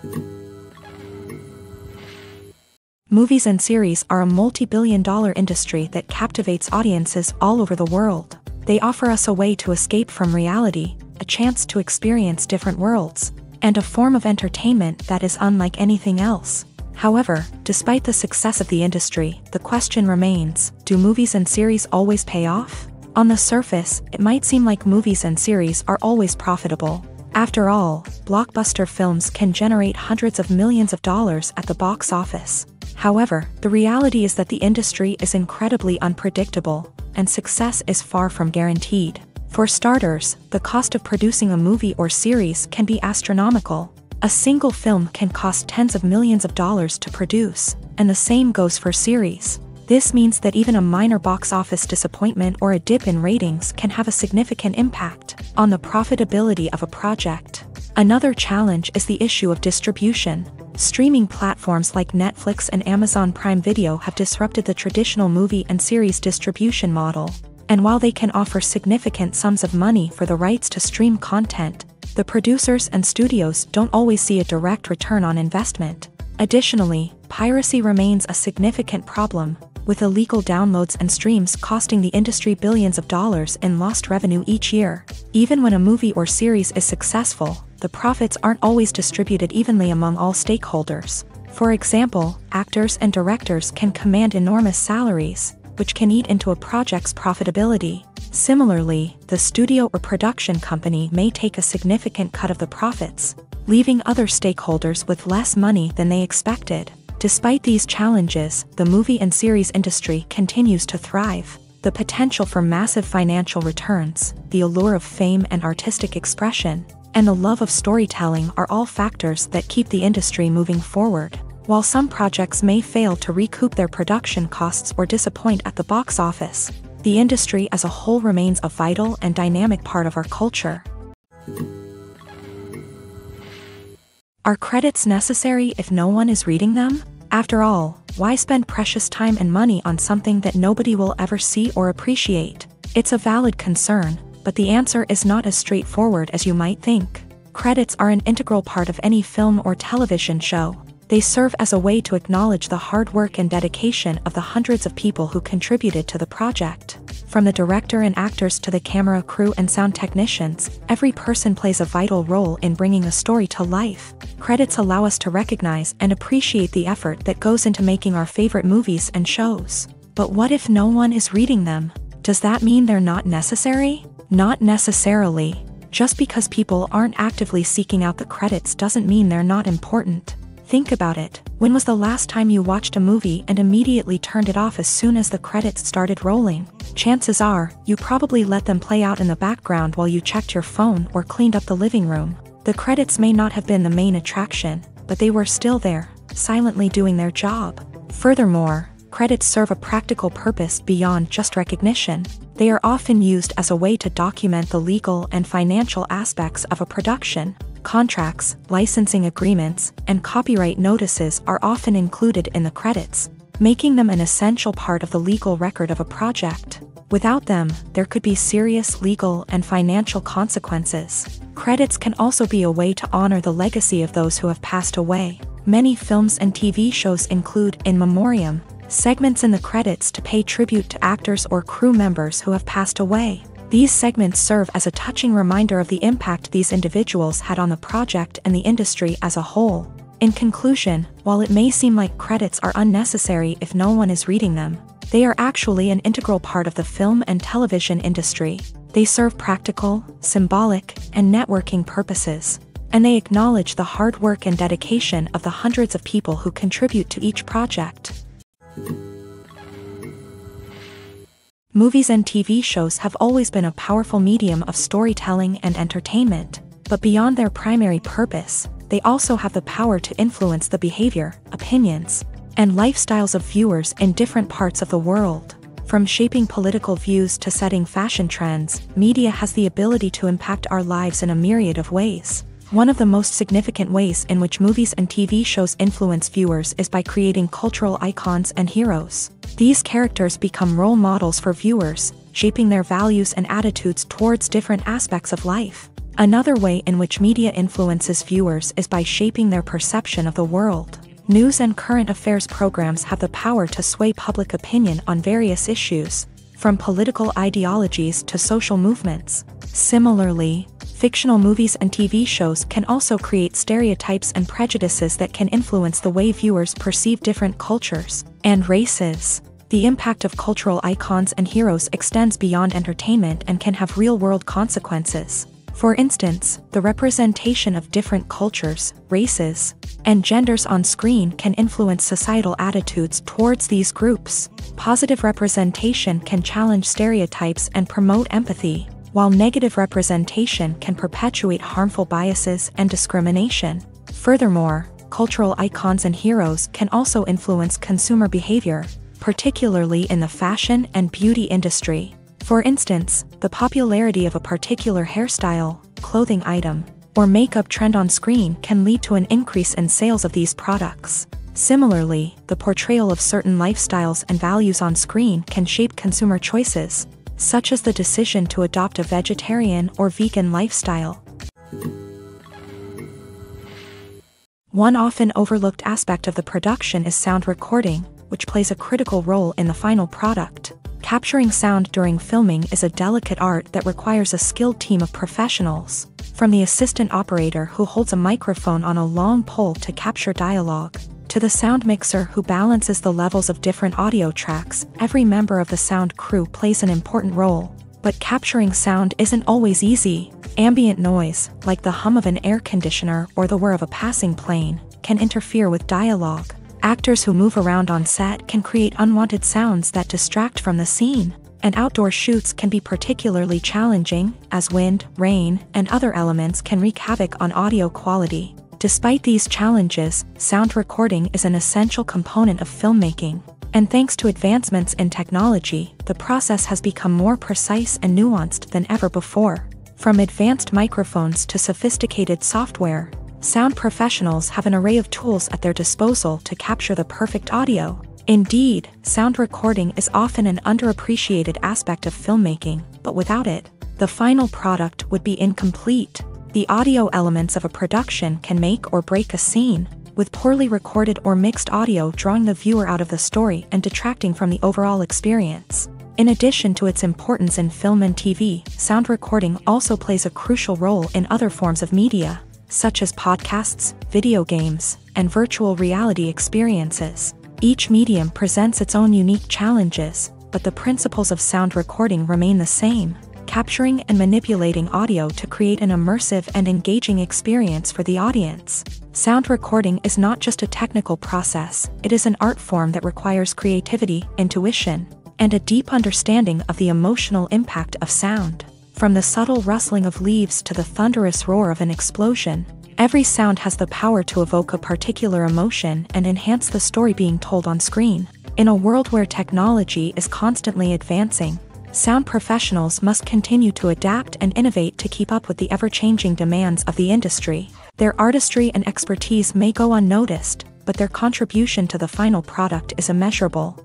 Movies and series are a multi-billion dollar industry that captivates audiences all over the world. They offer us a way to escape from reality, a chance to experience different worlds, and a form of entertainment that is unlike anything else. However, despite the success of the industry, the question remains: do movies and series always pay off? On the surface, it might seem like movies and series are always profitable. After all, blockbuster films can generate hundreds of millions of dollars at the box office. However, the reality is that the industry is incredibly unpredictable, and success is far from guaranteed. For starters, the cost of producing a movie or series can be astronomical. A single film can cost tens of millions of dollars to produce, and the same goes for series. This means that even a minor box office disappointment or a dip in ratings can have a significant impact on the profitability of a project. Another challenge is the issue of distribution. Streaming platforms like Netflix and Amazon Prime Video have disrupted the traditional movie and series distribution model. And while they can offer significant sums of money for the rights to stream content, the producers and studios don't always see a direct return on investment. Additionally, piracy remains a significant problem, with illegal downloads and streams costing the industry billions of dollars in lost revenue each year. Even when a movie or series is successful, the profits aren't always distributed evenly among all stakeholders. For example, actors and directors can command enormous salaries, which can eat into a project's profitability. Similarly, the studio or production company may take a significant cut of the profits, leaving other stakeholders with less money than they expected. Despite these challenges, the movie and series industry continues to thrive. The potential for massive financial returns, the allure of fame and artistic expression, and the love of storytelling are all factors that keep the industry moving forward. While some projects may fail to recoup their production costs or disappoint at the box office, the industry as a whole remains a vital and dynamic part of our culture. Are credits necessary if no one is reading them? After all, why spend precious time and money on something that nobody will ever see or appreciate? It's a valid concern, but the answer is not as straightforward as you might think. Credits are an integral part of any film or television show. They serve as a way to acknowledge the hard work and dedication of the hundreds of people who contributed to the project. From the director and actors to the camera crew and sound technicians, every person plays a vital role in bringing a story to life. Credits allow us to recognize and appreciate the effort that goes into making our favorite movies and shows. But what if no one is reading them? Does that mean they're not necessary? Not necessarily. Just because people aren't actively seeking out the credits doesn't mean they're not important. Think about it. When was the last time you watched a movie and immediately turned it off as soon as the credits started rolling? Chances are, you probably let them play out in the background while you checked your phone or cleaned up the living room. The credits may not have been the main attraction, but they were still there, silently doing their job. Furthermore, credits serve a practical purpose beyond just recognition. They are often used as a way to document the legal and financial aspects of a production. Contracts, licensing agreements, and copyright notices are often included in the credits, making them an essential part of the legal record of a project. Without them, there could be serious legal and financial consequences. Credits can also be a way to honor the legacy of those who have passed away. Many films and T V shows include in memoriam segments in the credits to pay tribute to actors or crew members who have passed away. These segments serve as a touching reminder of the impact these individuals had on the project and the industry as a whole. In conclusion, while it may seem like credits are unnecessary if no one is reading them, they are actually an integral part of the film and television industry. They serve practical, symbolic, and networking purposes, and they acknowledge the hard work and dedication of the hundreds of people who contribute to each project. Movies and T V shows have always been a powerful medium of storytelling and entertainment, but beyond their primary purpose, they also have the power to influence the behavior, opinions, and lifestyles of viewers in different parts of the world. From shaping political views to setting fashion trends, media has the ability to impact our lives in a myriad of ways. One of the most significant ways in which movies and T V shows influence viewers is by creating cultural icons and heroes. These characters become role models for viewers, shaping their values and attitudes towards different aspects of life. Another way in which media influences viewers is by shaping their perception of the world. News and current affairs programs have the power to sway public opinion on various issues, from political ideologies to social movements. Similarly, fictional movies and T V shows can also create stereotypes and prejudices that can influence the way viewers perceive different cultures and races. The impact of cultural icons and heroes extends beyond entertainment and can have real-world consequences. For instance, the representation of different cultures, races, and genders on screen can influence societal attitudes towards these groups. Positive representation can challenge stereotypes and promote empathy, while negative representation can perpetuate harmful biases and discrimination. Furthermore, cultural icons and heroes can also influence consumer behavior, particularly in the fashion and beauty industry. For instance, the popularity of a particular hairstyle, clothing item, or makeup trend on screen can lead to an increase in sales of these products. Similarly, the portrayal of certain lifestyles and values on screen can shape consumer choices, such as the decision to adopt a vegetarian or vegan lifestyle. One often overlooked aspect of the production is sound recording, which plays a critical role in the final product. Capturing sound during filming is a delicate art that requires a skilled team of professionals. From the assistant operator who holds a microphone on a long pole to capture dialogue, to the sound mixer who balances the levels of different audio tracks, every member of the sound crew plays an important role. But capturing sound isn't always easy. Ambient noise, like the hum of an air conditioner or the whir of a passing plane, can interfere with dialogue. Actors who move around on set can create unwanted sounds that distract from the scene, and outdoor shoots can be particularly challenging, as wind, rain, and other elements can wreak havoc on audio quality. Despite these challenges, sound recording is an essential component of filmmaking. And thanks to advancements in technology, the process has become more precise and nuanced than ever before. From advanced microphones to sophisticated software, sound professionals have an array of tools at their disposal to capture the perfect audio. Indeed, sound recording is often an underappreciated aspect of filmmaking, but without it, the final product would be incomplete. The audio elements of a production can make or break a scene, with poorly recorded or mixed audio drawing the viewer out of the story and detracting from the overall experience. In addition to its importance in film and T V, sound recording also plays a crucial role in other forms of media, such as podcasts, video games, and virtual reality experiences. Each medium presents its own unique challenges, but the principles of sound recording remain the same, capturing and manipulating audio to create an immersive and engaging experience for the audience. Sound recording is not just a technical process, it is an art form that requires creativity, intuition, and a deep understanding of the emotional impact of sound. From the subtle rustling of leaves to the thunderous roar of an explosion, every sound has the power to evoke a particular emotion and enhance the story being told on screen. In a world where technology is constantly advancing, sound professionals must continue to adapt and innovate to keep up with the ever-changing demands of the industry. Their artistry and expertise may go unnoticed, but their contribution to the final product is immeasurable.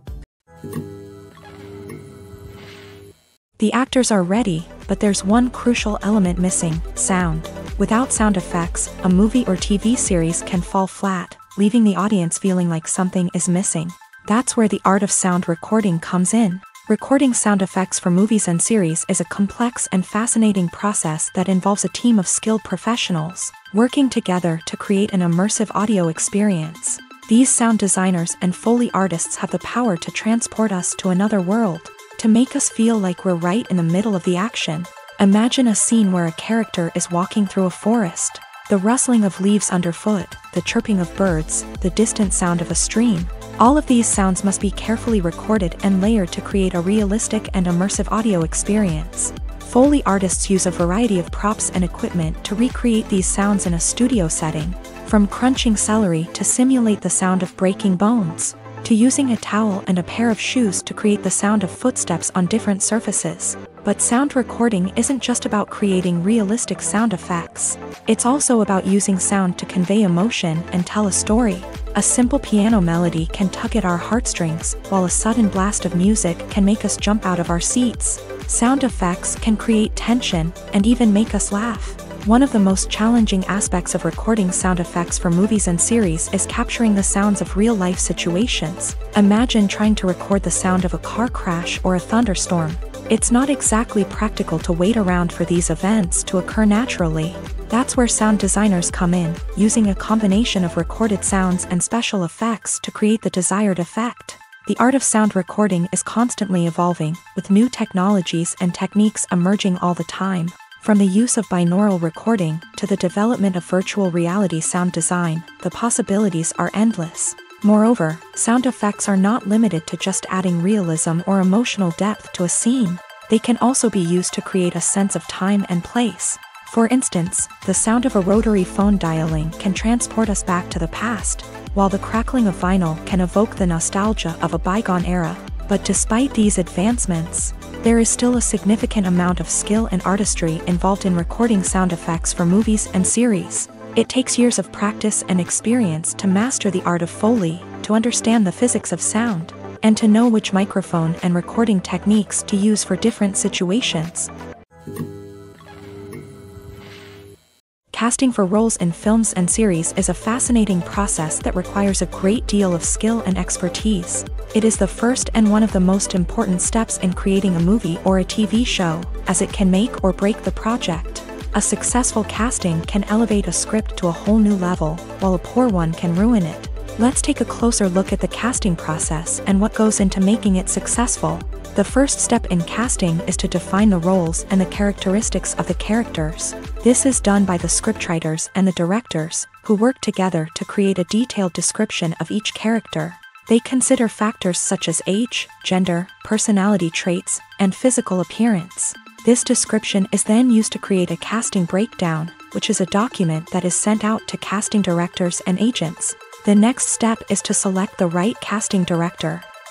The actors are ready, but there's one crucial element missing: sound. Without sound effects, a movie or T V series can fall flat, leaving the audience feeling like something is missing. That's where the art of sound recording comes in. Recording sound effects for movies and series is a complex and fascinating process that involves a team of skilled professionals working together to create an immersive audio experience. These sound designers and Foley artists have the power to transport us to another world, to make us feel like we're right in the middle of the action. Imagine a scene where a character is walking through a forest. The rustling of leaves underfoot, the chirping of birds, the distant sound of a stream. All of these sounds must be carefully recorded and layered to create a realistic and immersive audio experience. Foley artists use a variety of props and equipment to recreate these sounds in a studio setting, from crunching celery to simulate the sound of breaking bones, to using a towel and a pair of shoes to create the sound of footsteps on different surfaces. But sound recording isn't just about creating realistic sound effects. It's also about using sound to convey emotion and tell a story. A simple piano melody can tug at our heartstrings, while a sudden blast of music can make us jump out of our seats. Sound effects can create tension and even make us laugh. One of the most challenging aspects of recording sound effects for movies and series is capturing the sounds of real-life situations. Imagine trying to record the sound of a car crash or a thunderstorm. It's not exactly practical to wait around for these events to occur naturally. That's where sound designers come in, using a combination of recorded sounds and special effects to create the desired effect. The art of sound recording is constantly evolving, with new technologies and techniques emerging all the time. From the use of binaural recording to the development of virtual reality sound design, the possibilities are endless. Moreover, sound effects are not limited to just adding realism or emotional depth to a scene. They can also be used to create a sense of time and place. For instance, the sound of a rotary phone dialing can transport us back to the past, while the crackling of vinyl can evoke the nostalgia of a bygone era. But despite these advancements, there is still a significant amount of skill and artistry involved in recording sound effects for movies and series. It takes years of practice and experience to master the art of Foley, to understand the physics of sound, and to know which microphone and recording techniques to use for different situations. Casting for roles in films and series is a fascinating process that requires a great deal of skill and expertise. It is the first and one of the most important steps in creating a movie or a T V show, as it can make or break the project. A successful casting can elevate a script to a whole new level, while a poor one can ruin it. Let's take a closer look at the casting process and what goes into making it successful. The first step in casting is to define the roles and the characteristics of the characters. This is done by the scriptwriters and the directors, who work together to create a detailed description of each character. They consider factors such as age, gender, personality traits, and physical appearance. This description is then used to create a casting breakdown, which is a document that is sent out to casting directors and agents. The next step is to select the right casting director.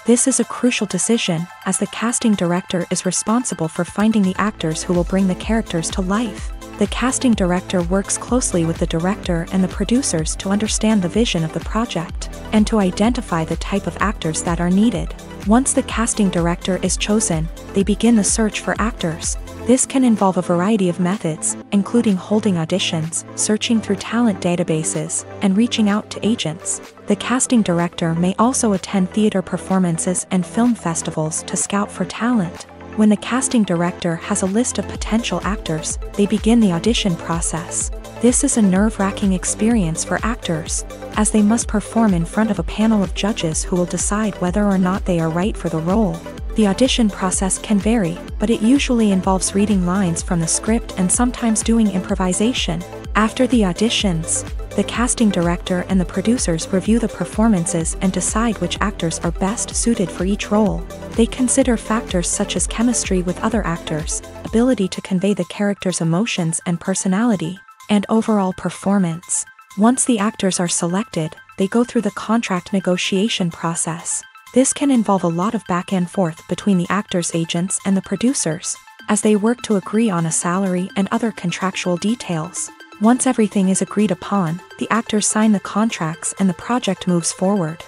This is a crucial decision, as the casting director is responsible for finding the actors who will bring the characters to life. The casting director works closely with the director and the producers to understand the vision of the project, and to identify the type of actors that are needed. Once the casting director is chosen, they begin the search for actors. This can involve a variety of methods, including holding auditions, searching through talent databases, and reaching out to agents. The casting director may also attend theater performances and film festivals to scout for talent. When the casting director has a list of potential actors, they begin the audition process. This is a nerve-wracking experience for actors, as they must perform in front of a panel of judges who will decide whether or not they are right for the role. The audition process can vary, but it usually involves reading lines from the script and sometimes doing improvisation. After the auditions, the casting director and the producers review the performances and decide which actors are best suited for each role. They consider factors such as chemistry with other actors, ability to convey the character's emotions and personality, and overall performance. Once the actors are selected, they go through the contract negotiation process. This can involve a lot of back and forth between the actors' agents and the producers, as they work to agree on a salary and other contractual details. Once everything is agreed upon, the actors sign the contracts and the project moves forward.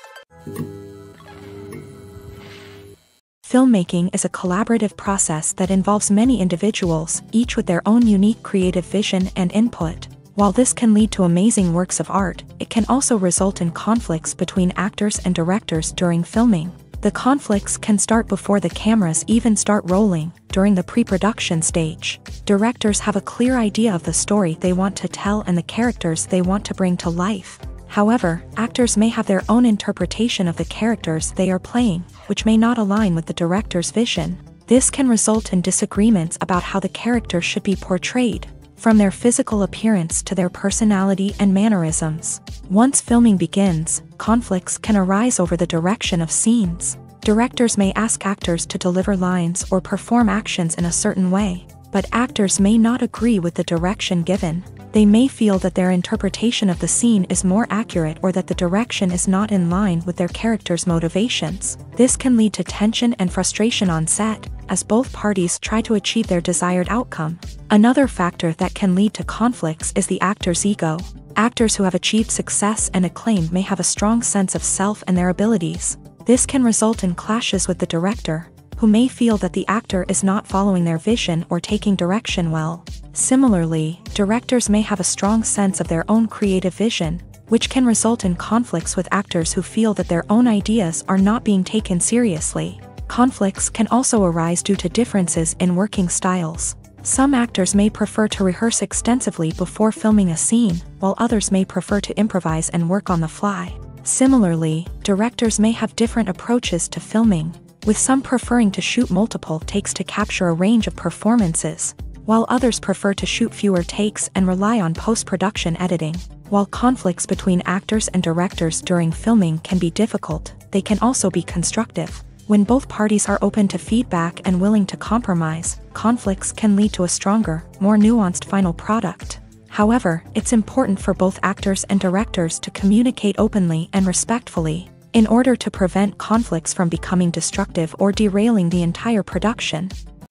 Filmmaking is a collaborative process that involves many individuals, each with their own unique creative vision and input. While this can lead to amazing works of art, it can also result in conflicts between actors and directors during filming. The conflicts can start before the cameras even start rolling, during the pre-production stage. Directors have a clear idea of the story they want to tell and the characters they want to bring to life. However, actors may have their own interpretation of the characters they are playing, which may not align with the director's vision. This can result in disagreements about how the character should be portrayed, from their physical appearance to their personality and mannerisms. Once filming begins, conflicts can arise over the direction of scenes. Directors may ask actors to deliver lines or perform actions in a certain way, but actors may not agree with the direction given. They may feel that their interpretation of the scene is more accurate or that the direction is not in line with their character's motivations. This can lead to tension and frustration on set, as both parties try to achieve their desired outcome. Another factor that can lead to conflicts is the actor's ego. Actors who have achieved success and acclaim may have a strong sense of self and their abilities. This can result in clashes with the director, who may feel that the actor is not following their vision or taking direction well. Similarly, directors may have a strong sense of their own creative vision, which can result in conflicts with actors who feel that their own ideas are not being taken seriously. Conflicts can also arise due to differences in working styles. Some actors may prefer to rehearse extensively before filming a scene, while others may prefer to improvise and work on the fly. Similarly, directors may have different approaches to filming, with some preferring to shoot multiple takes to capture a range of performances, while others prefer to shoot fewer takes and rely on post-production editing. While conflicts between actors and directors during filming can be difficult, they can also be constructive. When both parties are open to feedback and willing to compromise, conflicts can lead to a stronger, more nuanced final product. However, it's important for both actors and directors to communicate openly and respectfully, in order to prevent conflicts from becoming destructive or derailing the entire production.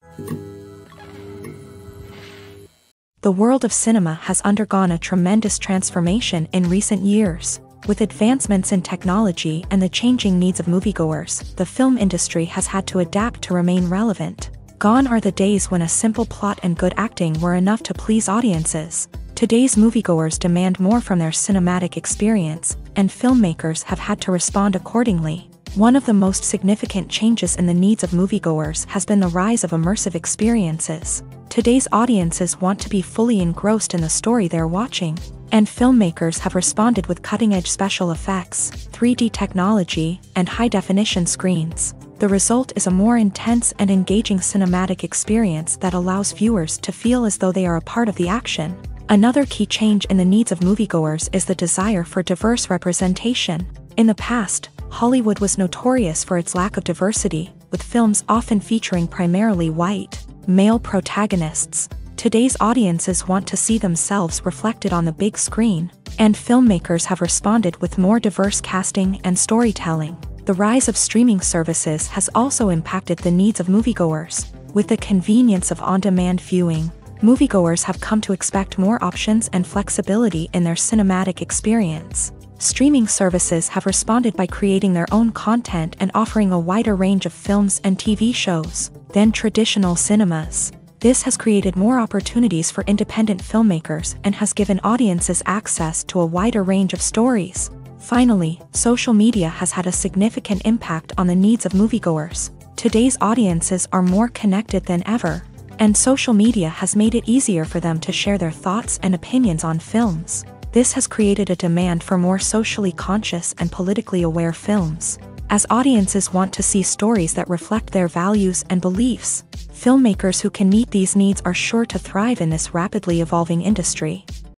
The world of cinema has undergone a tremendous transformation in recent years. With advancements in technology and the changing needs of moviegoers, the film industry has had to adapt to remain relevant. Gone are the days when a simple plot and good acting were enough to please audiences. Today's moviegoers demand more from their cinematic experience, and filmmakers have had to respond accordingly. One of the most significant changes in the needs of moviegoers has been the rise of immersive experiences. Today's audiences want to be fully engrossed in the story they're watching, and filmmakers have responded with cutting-edge special effects, three D technology, and high-definition screens. The result is a more intense and engaging cinematic experience that allows viewers to feel as though they are a part of the action. Another key change in the needs of moviegoers is the desire for diverse representation. In the past, Hollywood was notorious for its lack of diversity, with films often featuring primarily white, male protagonists. Today's audiences want to see themselves reflected on the big screen, and filmmakers have responded with more diverse casting and storytelling. The rise of streaming services has also impacted the needs of moviegoers. With the convenience of on-demand viewing, moviegoers have come to expect more options and flexibility in their cinematic experience. Streaming services have responded by creating their own content and offering a wider range of films and T V shows than traditional cinemas. This has created more opportunities for independent filmmakers and has given audiences access to a wider range of stories. Finally, social media has had a significant impact on the needs of moviegoers. Today's audiences are more connected than ever, and social media has made it easier for them to share their thoughts and opinions on films. This has created a demand for more socially conscious and politically aware films. As audiences want to see stories that reflect their values and beliefs, filmmakers who can meet these needs are sure to thrive in this rapidly evolving industry.